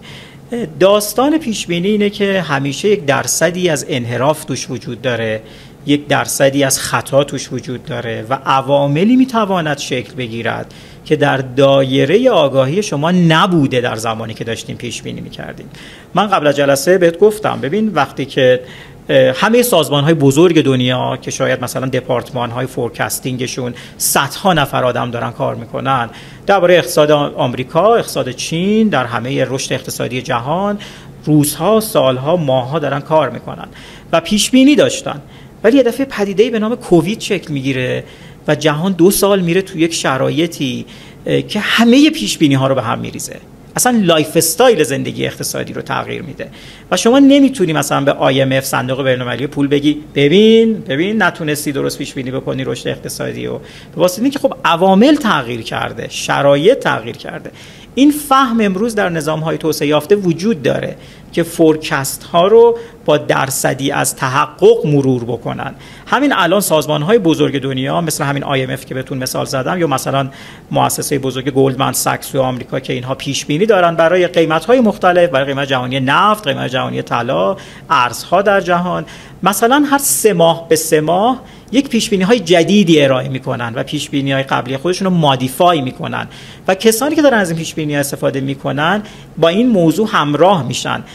داستان پیش بینی اینه که همیشه یک درصدی از انحراف توش وجود داره، یک درصدی از خطا توش وجود داره و عواملی میتواند شکل بگیرد که در دایره آگاهی شما نبوده در زمانی که داشتیم پیش بینی میکردیم. من قبل از جلسه بهت گفتم ببین وقتی که همه سازمان‌های بزرگ دنیا که شاید مثلا دپارتمان‌های فورکاستینگشون صدها نفر آدم دارن کار میکنن درباره اقتصاد آمریکا، اقتصاد چین، در همه رشد اقتصادی جهان، روزها، سالها، ماهها دارن کار میکنن و پیش بینی داشتن، ولی یه دفعه پدیده‌ای به نام کووید شکل میگیره و جهان دو سال میره تو یک شرایطی که همه پیش بینی ها رو به هم میریزه. اصلا لایف استایل زندگی اقتصادی رو تغییر میده و شما نمیتونی مثلا به آی ام اف صندوق بین‌المللی پول بگی ببین ببین نتونستی درست پیش بینی بکنی رشد اقتصادی و به واسطه اینکه خب عوامل تغییر کرده، شرایط تغییر کرده. این فهم امروز در نظام‌های توسعه یافته وجود داره که فورکاست ها رو با درصدی از تحقق مرور بکنن. همین الان سازمان‌های بزرگ دنیا مثل همین آی ام اف که بهتون مثال زدم یا مثلا مؤسسه بزرگ گلدمن ساکس تو آمریکا که اینها پیش بینی دارن برای قیمت‌های مختلف، برای قیمت جهانی نفت، قیمت جهانی طلا، ارزها در جهان، مثلا هر سه ماه به سه ماه یک پیش بینی های جدیدی ارائه میکنن و پیش بینی های قبلی خودشون رو مودیفای میکنن و کسانی که دارن از این پیش بینی ها استفاده میکنن با این موضوع همراه میشن،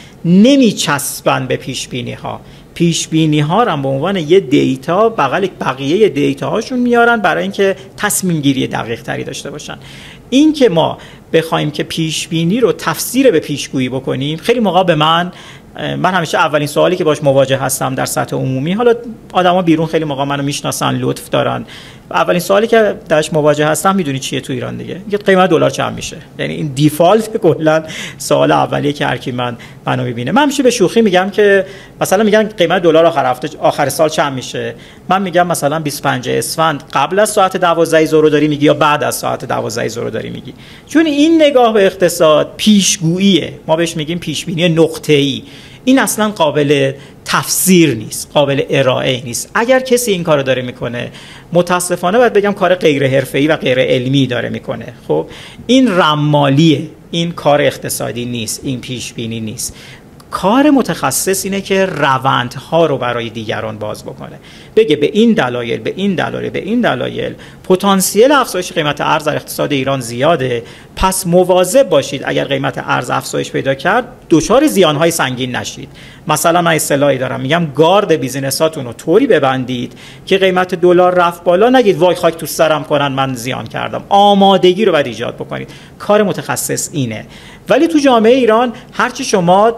نمیچسبن به پیش بینی ها. پیش بینی ها رو به عنوان یه دیتا بغل بقیه دیتا هاشون میارن برای اینکه تصمیم گیری دقیق تری داشته باشن. این که ما بخوایم که پیش بینی رو تفسیر به پیشگویی بکنیم، خیلی موقع به من من همیشه اولین سوالی که باش مواجه هستم در سطح عمومی، حالا آدما بیرون خیلی موقع منو میشناسن، لطف دارن، اولین سوالی که درش مواجه هستم میدونی چیه تو ایران دیگه؟ میگه قیمت دلار چند میشه. یعنی این دیفالت کلا سوال اولیه که هر کی من منو میبینه. من همیشه به شوخی میگم که مثلا میگن قیمت دلار آخر هفته آخر سال چند میشه، من میگم مثلا بیست و پنج اسفند قبل از ساعت دوازده ظهر داری میگی یا بعد از ساعت دوازده ظهر داری میگی، چون این نگاه به اقتصاد پیشگوییه. ما بهش میگیم پیشبینی نقطه‌ای. این اصلا قابل تفسیر نیست، قابل ارائه نیست. اگر کسی این کارو داره میکنه، متاسفانه باید بگم کار غیر حرفه‌ای و غیر علمی داره میکنه. خب این رمالیه، این کار اقتصادی نیست، این پیش بینی نیست. کار متخصص اینه که روندها رو برای دیگران باز بکنه، بگه به این دلایل به این دلایل به این دلایل پتانسیل افزایش قیمت ارز در اقتصاد ایران زیاده، پس مواظب باشید اگر قیمت ارز افزایش پیدا کرد دچار زیانهای سنگین نشید. مثلا من اصطلاحی دارم میگم گارد بیزینساتون رو طوری ببندید که قیمت دلار رفت بالا نگید وای خاک تو سرم کنن من زیان کردم. آمادگی رو باید ایجاد بکنید. کار متخصص اینه. ولی تو جامعه ایران هرچی شما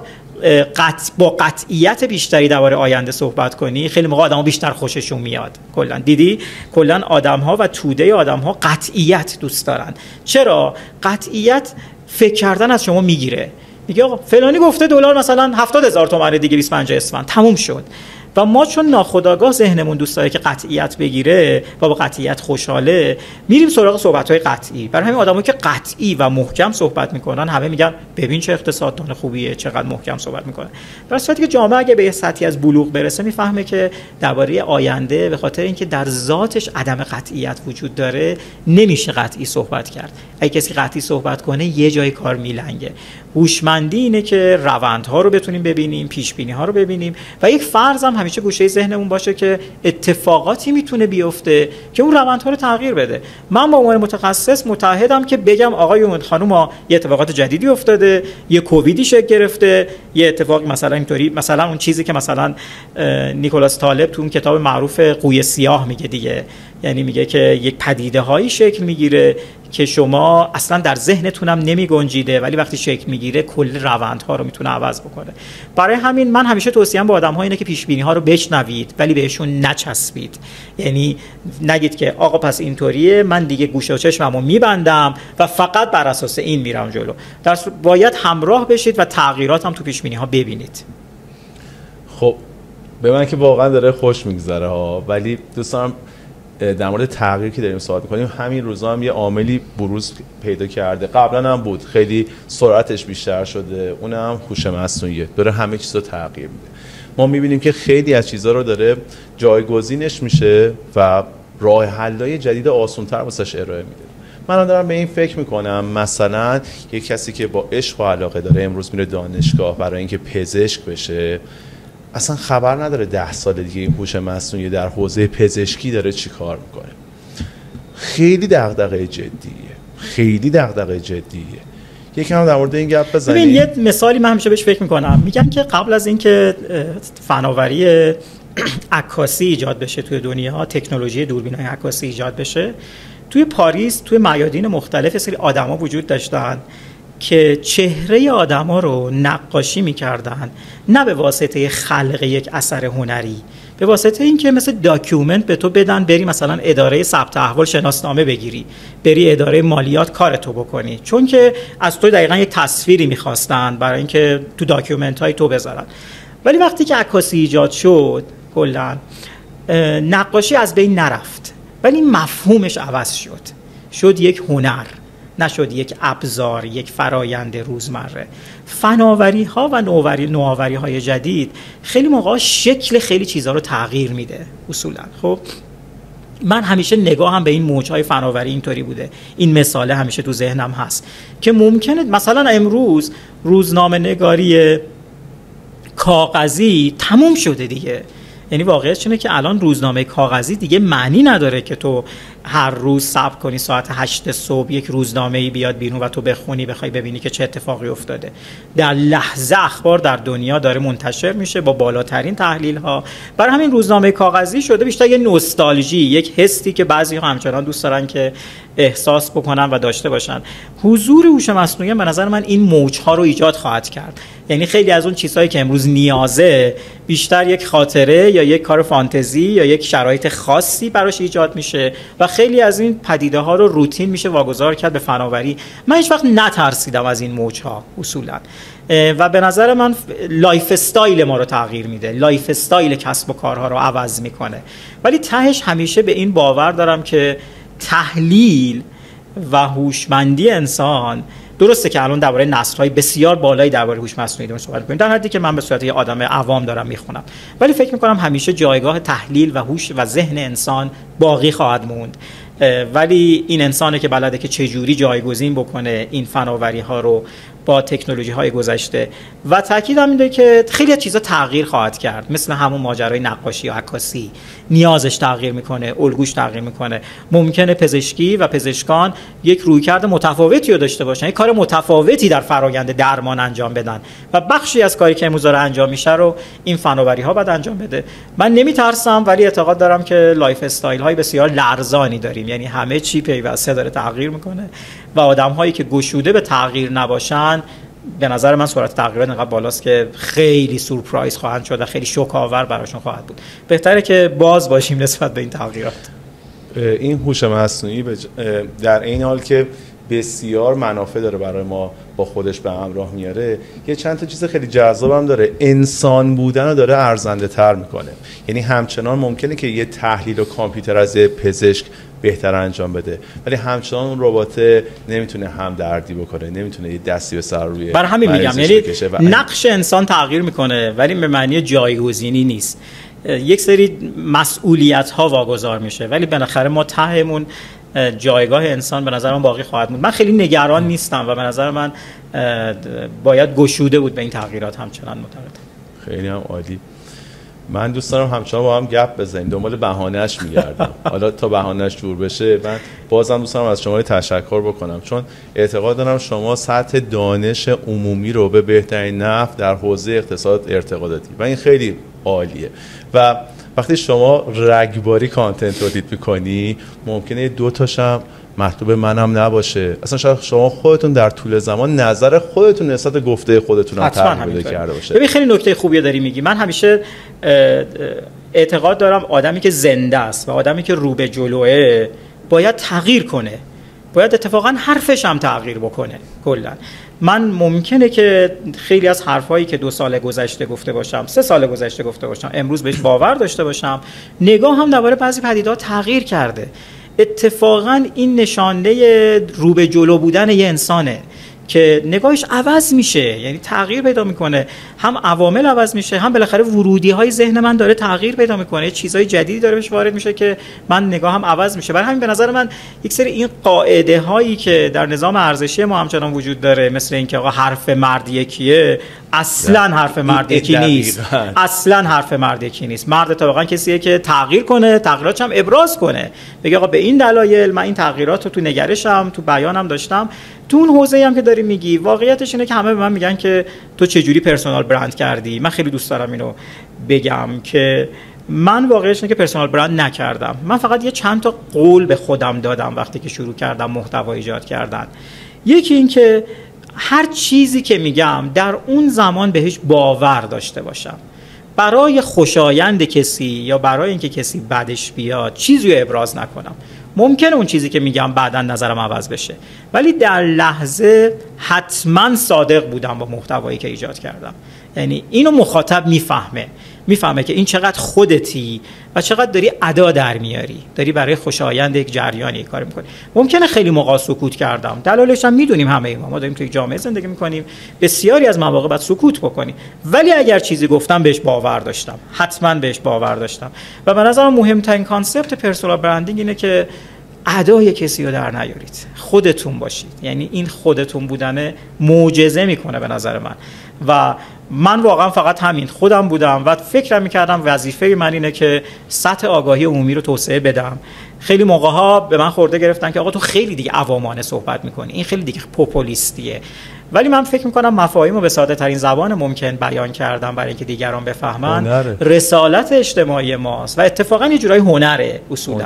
قط با قطعیت بیشتری درباره آینده صحبت کنی، خیلی موقع آدم‌ها بیشتر خوششون میاد. کلا دیدی کلا آدم‌ها و توده آدم‌ها قطعیت دوست دارن. چرا؟ قطعیت فکر کردن از شما میگیره. میگه آقا فلانی گفته دلار مثلا هفتاد هزار تومانه دیگه بیست و پنج اسفند تموم شد. و ما چون ناخودآگاه ذهنمون دوست داره که قطعیت بگیره و با قطعیت خوشحاله، میریم سراغ صحبت‌های قطعی. برای همین آدمایی که قطعی و محکم صحبت میکنن همه میگن ببین چه اقتصاددان خوبیه، چقدر محکم صحبت میکنه. در صورتی که جامعه اگه به یه سطحی از بلوغ برسه میفهمه که درباره آینده به خاطر اینکه در ذاتش عدم قطعیت وجود داره نمیشه قطعی صحبت کرد. اگه کسی قطعی صحبت کنه یه جای کار میلنگه. هوشمندی اینه که روندها رو بتونیم ببینیم، پیش بینی ها رو ببینیم و یک فرض هم همیشه گوشه ذهنمون باشه که اتفاقاتی میتونه بیفته که اون روندها رو تغییر بده. من با عنوان متخصص متعهدم که بگم آقای خانم یه اتفاقات جدیدی افتاده، یه کوویدی شکل گرفته، یه اتفاق مثلا اینطوری، مثلا اون چیزی که مثلا نیکولاس طالب تو اون کتاب معروف قوی سیاه میگه دیگه، یعنی میگه که یک پدیده هایی شکل میگیره که شما اصلا در ذهنتونم نمی گنجیده ولی وقتی شکل میگیره کل روندها رو میتونه عوض بکنه. برای همین من همیشه توصیه‌ام به آدم‌ها اینه که پیش بینی ها رو بشنوید ولی بهشون نچسبید. یعنی نگید که آقا پس اینطوریه من دیگه گوشه و چشممو میبندم و فقط بر اساس این میرم جلو. در باید همراه بشید و تغییرات هم تو پیش بینی ها ببینید. خب به من که واقعا داره خوش میگذره ها، ولی دوستان در مورد تغییر که داریم صحبت می‌کنیم همین روزا هم یه عاملی بروز پیدا کرده، قبلا هم بود، خیلی سرعتش بیشتر شده، اونم هوش مصنوعیه، داره همه چیز رو تغییر میده. ما می‌بینیم که خیلی از چیزا رو داره جایگزینش میشه و راه حل‌های جدید آسان‌تر واسش ارائه میده. من دارم به این فکر میکنم مثلا یک کسی که با عشق و علاقه داره امروز میره دانشگاه برای اینکه پزشک بشه، اصلا خبر نداره ده سال دیگه این هوش مصنوعی در حوزه پزشکی داره چی کار میکنه. خیلی دغدغه جدیه، خیلی دغدغه جدیه. یکم در مورد این گپ بزنیم. ببین یه مثالی من همیشه بهش فکر میکنم، میگن که قبل از اینکه فناوری عکاسی ایجاد بشه توی دنیا، تکنولوژی دوربین‌های عکاسی ایجاد بشه، توی پاریس توی میادین مختلف سری آدما وجود داشتن که چهره آدما رو نقاشی می‌کردن، نه به واسطه خلق یک اثر هنری، به واسطه اینکه مثل داکیومنت به تو بدن بری مثلا اداره ثبت احوال شناسنامه بگیری، بری اداره مالیات کارتو بکنی، چون که از تو دقیقاً یک تصویری می‌خواستن برای اینکه تو داکیومنت‌های تو بذارن. ولی وقتی که عکاسی ایجاد شد کلاً نقاشی از بین نرفت، ولی مفهومش عوض شد، شد یک هنر، نشد یک ابزار، یک فرایند روزمره. فناوری ها و نوآوری نوآوری های جدید خیلی موقع شکل خیلی چیزها رو تغییر میده اصولا. خب من همیشه نگاهم به این موجهای فناوری اینطوری بوده، این مثاله همیشه تو ذهنم هست که ممکنه مثلا امروز روزنامه نگاری کاغذی تموم شده دیگه. یعنی واقعیتش اینه که الان روزنامه کاغذی دیگه معنی نداره که تو هر روز صبر کنی ساعت هشت صبح یک روزنامه‌ای بیاد بیرون و تو بخونی بخوای ببینی که چه اتفاقی افتاده. در لحظه اخبار در دنیا داره منتشر میشه با بالاترین تحلیل‌ها. برای همین روزنامه کاغذی شده بیشتر یه نوستالژی، یک حسی که بعضی‌ها همچنان دوست دارن که احساس بکنن و داشته باشن. حضور هوش مصنوعی به نظر من این موج‌ها رو ایجاد خواهد کرد. یعنی خیلی از اون چیزهایی که امروز نیازه بیشتر یک خاطره یا یک کار فانتزی یا یک شرایط خاصی براش ایجاد میشه و خیلی از این پدیده ها رو روتین میشه واگذار کرد به فناوری. من هیچ وقت نترسیدم از این موج‌ها اصولا و به نظر من لایف استایل ما رو تغییر میده، لایف استایل کسب و کارها رو عوض میکنه. ولی تهش همیشه به این باور دارم که تحلیل و هوشمندی انسان درسته که الان درباره نسل‌های بسیار بالایی درباره هوش مصنوعی داریم صحبت می‌کنیم، در حدی که من به صورت یه آدم عوام دارم میخونم، ولی فکر می‌کنم همیشه جایگاه تحلیل و هوش و ذهن انسان باقی خواهد موند. ولی این انسانه که بلده که چجوری جایگزین بکنه این فناوری‌ها رو با تکنولوژی‌های گذشته. و تاکیدم اینه که خیلی چیزا تغییر خواهد کرد، مثل همون ماجرای نقاشی و عکاسی، نیازش تغییر میکنه، الگوش تغییر میکنه. ممکنه پزشکی و پزشکان یک رویکرد متفاوتی رو داشته باشن، یک کار متفاوتی در فرآیند درمان انجام بدن و بخشی از کاری که امروز داره انجام میشه رو این فناوری‌ها باید انجام بده. من نمیترسم، ولی اعتقاد دارم که لایف استایل های بسیار لرزانی داریم، یعنی همه چی پیوسته داره تغییر میکنه و آدم‌هایی که گشوده به تغییر نباشن، به نظر من سرعت تغییرات انقدر بالاست که خیلی سورپرایز خواهند شد و خیلی شوک آور براشون خواهد بود. بهتره که باز باشیم نسبت به این تغییرات. این هوش مصنوعی در این حال که بسیار منافع داره برای ما با خودش به همراه میاره، یه چند تا چیز خیلی جذاب هم داره. انسان بودن رو داره ارزنده تر میکنه. یعنی همچنان ممکنه که یه تحلیل و کامپیوتر از پزشک بهتر انجام بده، ولی همچنان اون ربات نمیتونه هم دردی بکنه، نمیتونه یه دستی به سر روی بر همین میگم، یعنی نقش انسان تغییر میکنه ولی به معنی جایگزینی نیست. یک سری مسئولیت ها واگذار میشه ولی بالاخره ما تهمون جایگاه انسان به نظر من باقی خواهد موند. من خیلی نگران نیستم و به نظر من باید گشوده بود به این تغییرات. همچنان معتقدم. خیلی هم عالی. من دوست دارم همچنان با هم گپ بزنیم، دنبال بهانه‌اش میگردم. حالا تا بهانه‌اش جور بشه، من بازم دوست دارم از شما تشکر بکنم، چون اعتقاد دارم شما سطح دانش عمومی رو به بهترین نحو در حوزه اقتصاد ارتقا دادید و این خیلی عالیه. و وقتی شما رگباری کانتنت رو دید می‌کنی، ممکنه دو تاشم مطلوب منم نباشه. اصلا شاید شما خودتون در طول زمان نظر خودتون نسبت به گفته خودتون هم تغییر کرده باشه. ببین خیلی نکته خوبی داری میگی. من همیشه اعتقاد دارم آدمی که زنده است و آدمی که رو به جلوه باید تغییر کنه، باید اتفاقا حرفش هم تغییر بکنه. کلا من ممکنه که خیلی از حرفایی که دو سال گذشته گفته باشم، سه سال گذشته گفته باشم، امروز بهش باور داشته باشم. نگاه هم درباره بعضی پدیده‌ها تغییر کرده. اتفاقا این نشانه رو به جلو بودن یه انسانه که نگاهش عوض میشه، یعنی تغییر پیدا میکنه، هم عوامل عوض میشه، هم بالاخره ورودی های ذهن من داره تغییر پیدا میکنه، چیزای جدیدی داره بهش وارد میشه که من نگاهم عوض میشه. برای همین به نظر من یک سری این قاعده هایی که در نظام ارزشی ما همچنان وجود داره، مثل اینکه آقا حرف مرد یکیه، اصلا حرف مرد یکی نیست، اصلا حرف مرد یکی نیست. مرد اتفاقا کسیه که تغییر کنه، تغییراتش هم ابراز کنه، بگه آقا به این دلایل من این تغییرات رو تو نگرشم، تو بیانم داشتم. تو اون حوزه‌ای هم که داری میگی، واقعیتش اینه که همه به من میگن که تو چجوری پرسونال برند کردی. من خیلی دوست دارم اینو بگم که من واقعیتش اینه که پرسونال برند نکردم. من فقط یه چند تا قول به خودم دادم وقتی که شروع کردم محتوا ایجاد کردن. یکی این که هر چیزی که میگم در اون زمان بهش باور داشته باشم. برای خوشایند کسی یا برای اینکه کسی بدش بیاد چیزی رو ابراز نکنم. ممکنه اون چیزی که میگم بعداً نظرم عوض بشه، ولی در لحظه حتما صادق بودم با محتوایی که ایجاد کردم. یعنی اینو مخاطب میفهمه، میفهمه که این چقدر خودتی و چقدر داری ادا در میاری، داری برای خوشایند یک جریانی کار میکنی. ممکنه خیلی موقع سکوت کردم، دلایلش هم میدونیم همه ما، ما داریم توی جامعه زندگی میکنیم، بسیاری از مواقع باید سکوت بکنیم، ولی اگر چیزی گفتم بهش باور داشتم، حتما بهش باور داشتم. و به نظرم مهمترین کانسپت پرسونال برندینگ اینه که ادای کسی رو در نیارید، خودتون باشید. یعنی این خودتون بودن معجزه میکنه به نظر من. و من واقعا فقط همین خودم بودم و فکرم میکردم وظیفه من اینه که سطح آگاهی عمومی رو توسعه بدم. خیلی موقع‌ها به من خورده گرفتن که آقا تو خیلی دیگه عوامانه صحبت میکنی، این خیلی دیگه پوپولیستیه. ولی من فکر میکنم مفاهیم رو به ساده ترین زبان ممکن بیان کردم برای اینکه دیگران بفهمن. هنره. رسالت اجتماعی ماست و اتفاقا یه جورای هنره اصولا،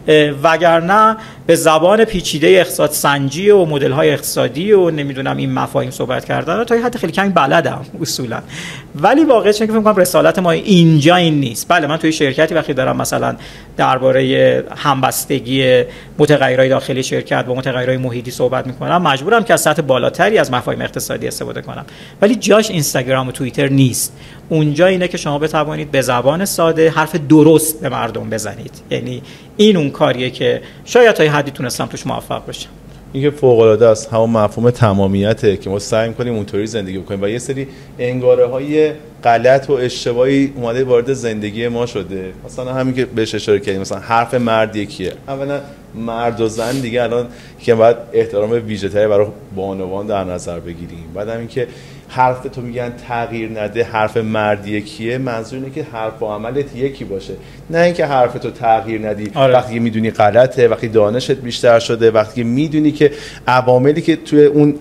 وگرنه به زبان پیچیده اقتصاد سنجی و مدل های اقتصادی و نمیدونم این مفاهیم صحبت کردن تا یه حد خیلی کمی بلدم اصولا. ولی واقعا چون که فکر میکنم رسالت ما اینجا این نیست. بله من توی شرکتی وقتی دارم مثلا درباره همبستگی متغیرهای داخلی شرکت با متغیرهای محیطی صحبت میکنم، مجبورم که از سطح بالاتری از مفاهیم اقتصادی استفاده کنم، ولی جاش اینستاگرام و توییتر نیست. اونجا اینه که شما بتوانید به زبان ساده حرف درست به مردم بزنید. یعنی این اون کاریه که شاید تا حدی تونستم توش موفق بشم. این که فوق العاده است، همون مفهوم تمامیته که ما سعی می‌کنیم اونطوری زندگی بکنیم و یه سری انگاره‌های غلط و اشتباهی اومده وارد زندگی ما شده. مثلا همین که بهش اشاره کردیم، مثلا حرف مرد یکیه. اولا مرد و زن دیگه الان که باید احترام ویژه‌تری برای بانوان در نظر بگیریم. بعد همین که حرف تو میگن تغییر نده، حرف مرد یکیه، منظور اینه که حرف و عملت یکی باشه، نه اینکه حرف تو تغییر ندی. آره. وقتی میدونی غلطه، وقتی دانشت بیشتر شده، وقتی میدونی که عواملی که توی اون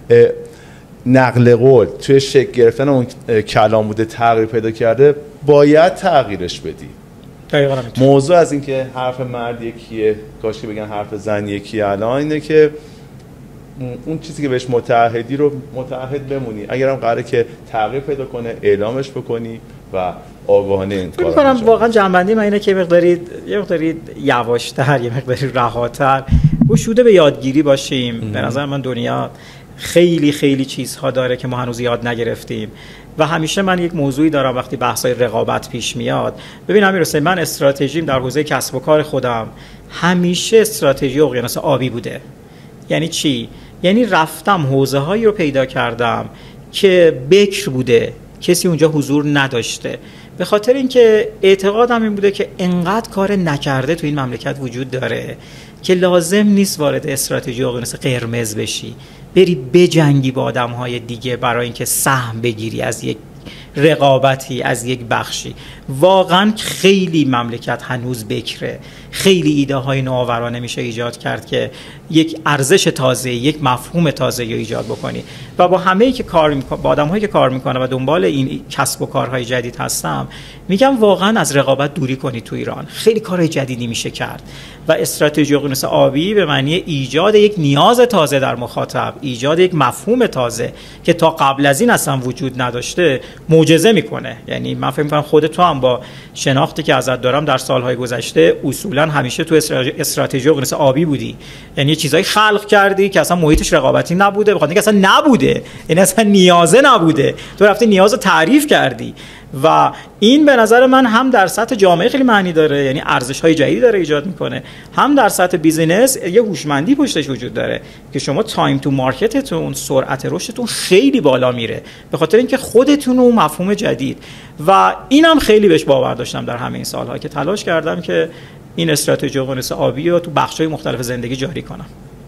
نقل قول، توی شکل گرفتن اون کلام بوده تغییر پیدا کرده، باید تغییرش بدی. دقیقاً. موضوع از این که حرف مرد یکیه، کاش که بگن حرف زن یکیه، الان اینه که اون چیزی که بهش متعهدی رو متعهد بمونی. اگرم قراره که تغییر پیدا کنه اعلامش بکنی و آگاهانه این کارو کنم. واقعا جنبندی من اینه که مقداری یه مقداری یواشتر، یه مقداری رهاتر گشوده به یادگیری باشیم. به نظر من دنیا خیلی خیلی چیزها داره که ما هنوز یاد نگرفتیم و همیشه من یک موضوعی دارم وقتی بحث‌های رقابت پیش میاد. ببین امیرحسین، من استراتژیم در حوزه کسب و کار خودم همیشه استراتژی اقیانوس آبی بوده. یعنی چی؟ یعنی رفتم حوزه هایی رو پیدا کردم که بکر بوده، کسی اونجا حضور نداشته، به خاطر اینکه اعتقادم این بوده که انقدر کار نکرده تو این مملکت وجود داره که لازم نیست وارد استراتژی اقیانوس قرمز بشی، بری بجنگی با آدم های دیگه برای اینکه سهم بگیری از یک رقابتی، از یک بخشی. واقعا خیلی مملکت هنوز بکره، خیلی ایده های نوآورانه میشه ایجاد کرد که یک ارزش تازه، یک مفهوم تازه رو ایجاد بکنی. و با همه‌ای که کار میکنه، با آدم‌هایی که کار میکنه و دنبال این کسب و کارهای جدید هستم، میگم واقعا از رقابت دوری کنید. تو ایران خیلی کارهای جدیدی میشه کرد و استراتژی اقیانوس آبی به معنی ایجاد یک نیاز تازه در مخاطب، ایجاد یک مفهوم تازه که تا قبل از این اصلا وجود نداشته، معجزه میکنه. یعنی من فکر میکنم خود تو هم با شناختی که ازت دارم در سالهای گذشته اصولا همیشه تو استراتژی اقیانوس آبی بودی. یعنی چیزایی خلق کردی که اصلا محیطش رقابتی نبوده، بخاطر اینکه اصلا نبوده، یعنی اصلا نیازه نبوده، تو رفتی نیاز رو تعریف کردی و این به نظر من هم در سطح جامعه خیلی معنی داره، یعنی ارزش‌های جدیدی داره ایجاد میکنه، هم در سطح بیزینس یه هوشمندی پشتش وجود داره که شما تایم تو مارکتتون، سرعت رشدتون خیلی بالا میره به خاطر اینکه خودتون و مفهوم جدید. و اینم خیلی بهش باور داشتم در همه این سالها که تلاش کردم که این استراتژی اقیانوس آبی رو تو بخش‌های مختلف زندگی جاری کنم.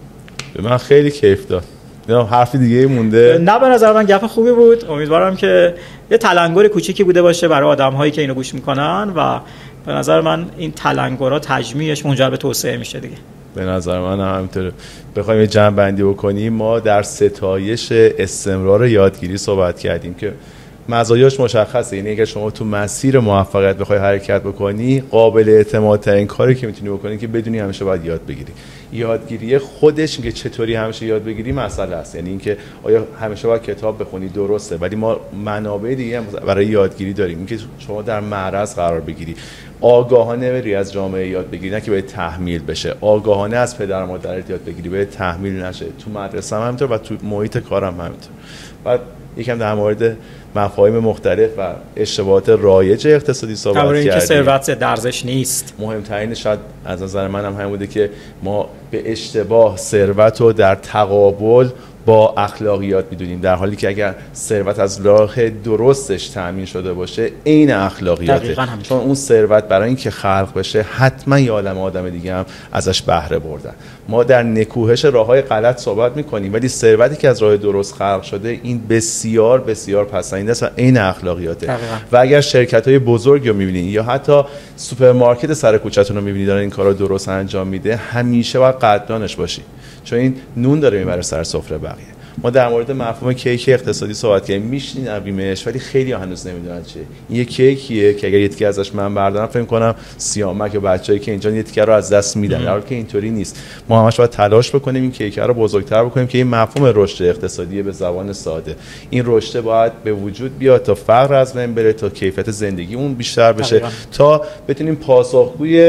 به من خیلی کیف داد. نه حرفی دیگه مونده؟ نه، به نظر من گپ خوبی بود. امیدوارم که یه تلنگر کوچیکی بوده باشه برای آدم‌هایی که اینو گوش میکنن و به نظر من این تلنگرها تجمیعش منجر به توسعه میشه دیگه. به نظر من همینطوره. بخوایم یه جمع‌بندی بکنیم، ما در ستایش استمرار یادگیری صحبت کردیم که مزایاش مشخصه. یعنی اگر شما تو مسیر موفقیت بخوای حرکت بکنی، قابل اعتمادترین کاری که میتونی بکنی که بدونی همیشه باید یاد بگیری. یادگیری خودش اینکه چطوری همیشه یاد بگیری مسئله است. یعنی اینکه آیا همیشه باید کتاب بخونی، درسته، ولی ما منابع دیگه هم برای یادگیری داریم. اینکه شما در معرض قرار بگیری، آگاهانه بری از جامعه یاد بگیری، نه که به تحمیل بشه. آگاهانه از پدر و مادرت یاد بگیری، به تحمیل نشه. تو مدرسه هم همینطور و تو محیط کارم همینطور. بعد یکم در مورد مفاهیم مختلف و اشتباهات رایج اقتصادی صحبت کردیم. اینکه ثروت ارزش نیست. مهمترین شاید از نظر من هم همین بوده که ما به اشتباه ثروت رو در تقابل با اخلاقیات میدونیم، در حالی که اگر ثروت از راه درستش تامین شده باشه عین اخلاقیاته. چون اون ثروت برای اینکه خلق بشه حتما یه عالمه آدم دیگه هم ازش بهره بردن. ما در نکوهش راههای غلط صحبت میکنیم، ولی ثروتی که از راه درست خلق شده این بسیار بسیار پسندیده است و عین اخلاقیاته. دقیقا. و اگر شرکت‌های بزرگ رو میبینید یا حتی سوپرمارکت سر کوچه‌تون رو میبینید دارن این کارو درست انجام میده، همیشه باید قدردانش باشی، چون این نون داره میبره سر سفره بقیه. ما در مورد مفهوم کیک اقتصادی صحبت کردیم، میشنویمش ولی خیلی هنوز نمیدونن چیه. این یه کیکیه که اگر یه تیکه ازش من بردارم فکر کنم سیامک یا بچه‌ای که اینجا یه تیکه رو از دست میدن، در حالی که اینطوری نیست. ما همش باید تلاش بکنیم این کیک رو بزرگتر بکنیم که این مفهوم رشد اقتصادی به زبان ساده، این رشد باید به وجود بیاد تا فقر از بین بره، تا کیفیت زندگی اون بیشتر بشه، تا بتونیم پاسخگوی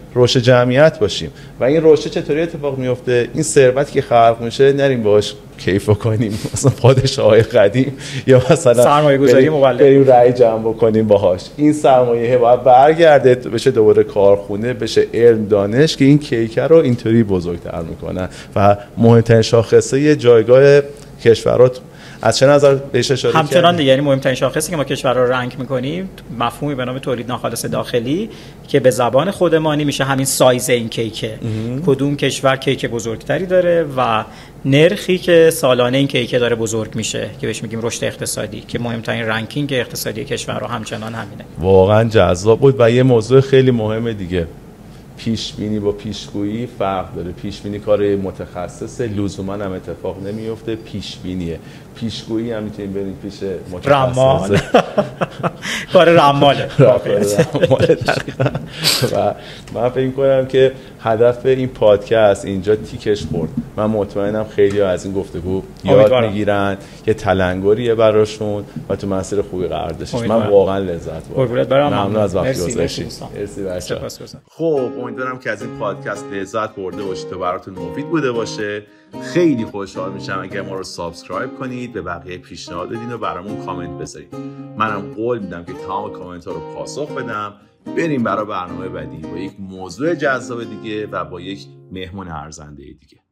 رشد جمعیت باشیم. و این رشد چطوری اتفاق میفته؟ این ثروتی که خلق میشه نریم باهاش کیف کنیم مثلا پادشاهای قدیم یا مثلا سرمایه گذاری مولد بریم رأی جمع بکنیم باهاش. این سرمایه باید برگرده بشه دوباره کارخونه، بشه علم دانش که این کیک رو اینطوری بزرگتر میکنن. و مهمترین شاخصه جایگاه کشورات از چه نظر بهش اشاره کردیم؟ همچنان دیگه، یعنی مهمترین شاخصی که ما کشورها رو رنگ می‌کنیم مفهومی به نام تولید ناخالص داخلی که به زبان خودمانی میشه همین سایز این کیکه. کدوم کشور کیک بزرگتری داره و نرخی که سالانه این کیک داره بزرگ میشه که بهش میگیم رشد اقتصادی، که مهمترین رنکینگ اقتصادی کشورها همچنان همینه. واقعا جذاب بود. و یه موضوع خیلی مهم دیگه، پیش بینی با پیشگویی فرق داره. پیش بینی کار متخصص، لزوما هم اتفاق نمیفته. پیش بینیه، پیشگویی هم میتونیم بریم پیش متخصص. رمال کار رماله. و من فکر می‌کنم که هدف این پادکست اینجا تیکش خورد. من مطمئنم خیلی از این گفتگو یاد میگیرن، یه تلنگریه براشون و تو مسیر خوبی قرار داشتید. من واقعا لذت بردم. ممنون از وقت گذاشتید. مرسی بچه‌ها. خب امیدوارم که از این پادکست لذت برده باشید و براتون مفید بوده باشه. خیلی خوشحال میشم اگر ما رو سابسکرایب کنید، به بقیه پیشنهاد بدین و برامون کامنت بذارید. منم قول میدم که تمام کامنت ها رو پاسخ بدم. بریم برای برنامه بعدی با یک موضوع جذاب دیگه و با یک مهمون ارزنده دیگه.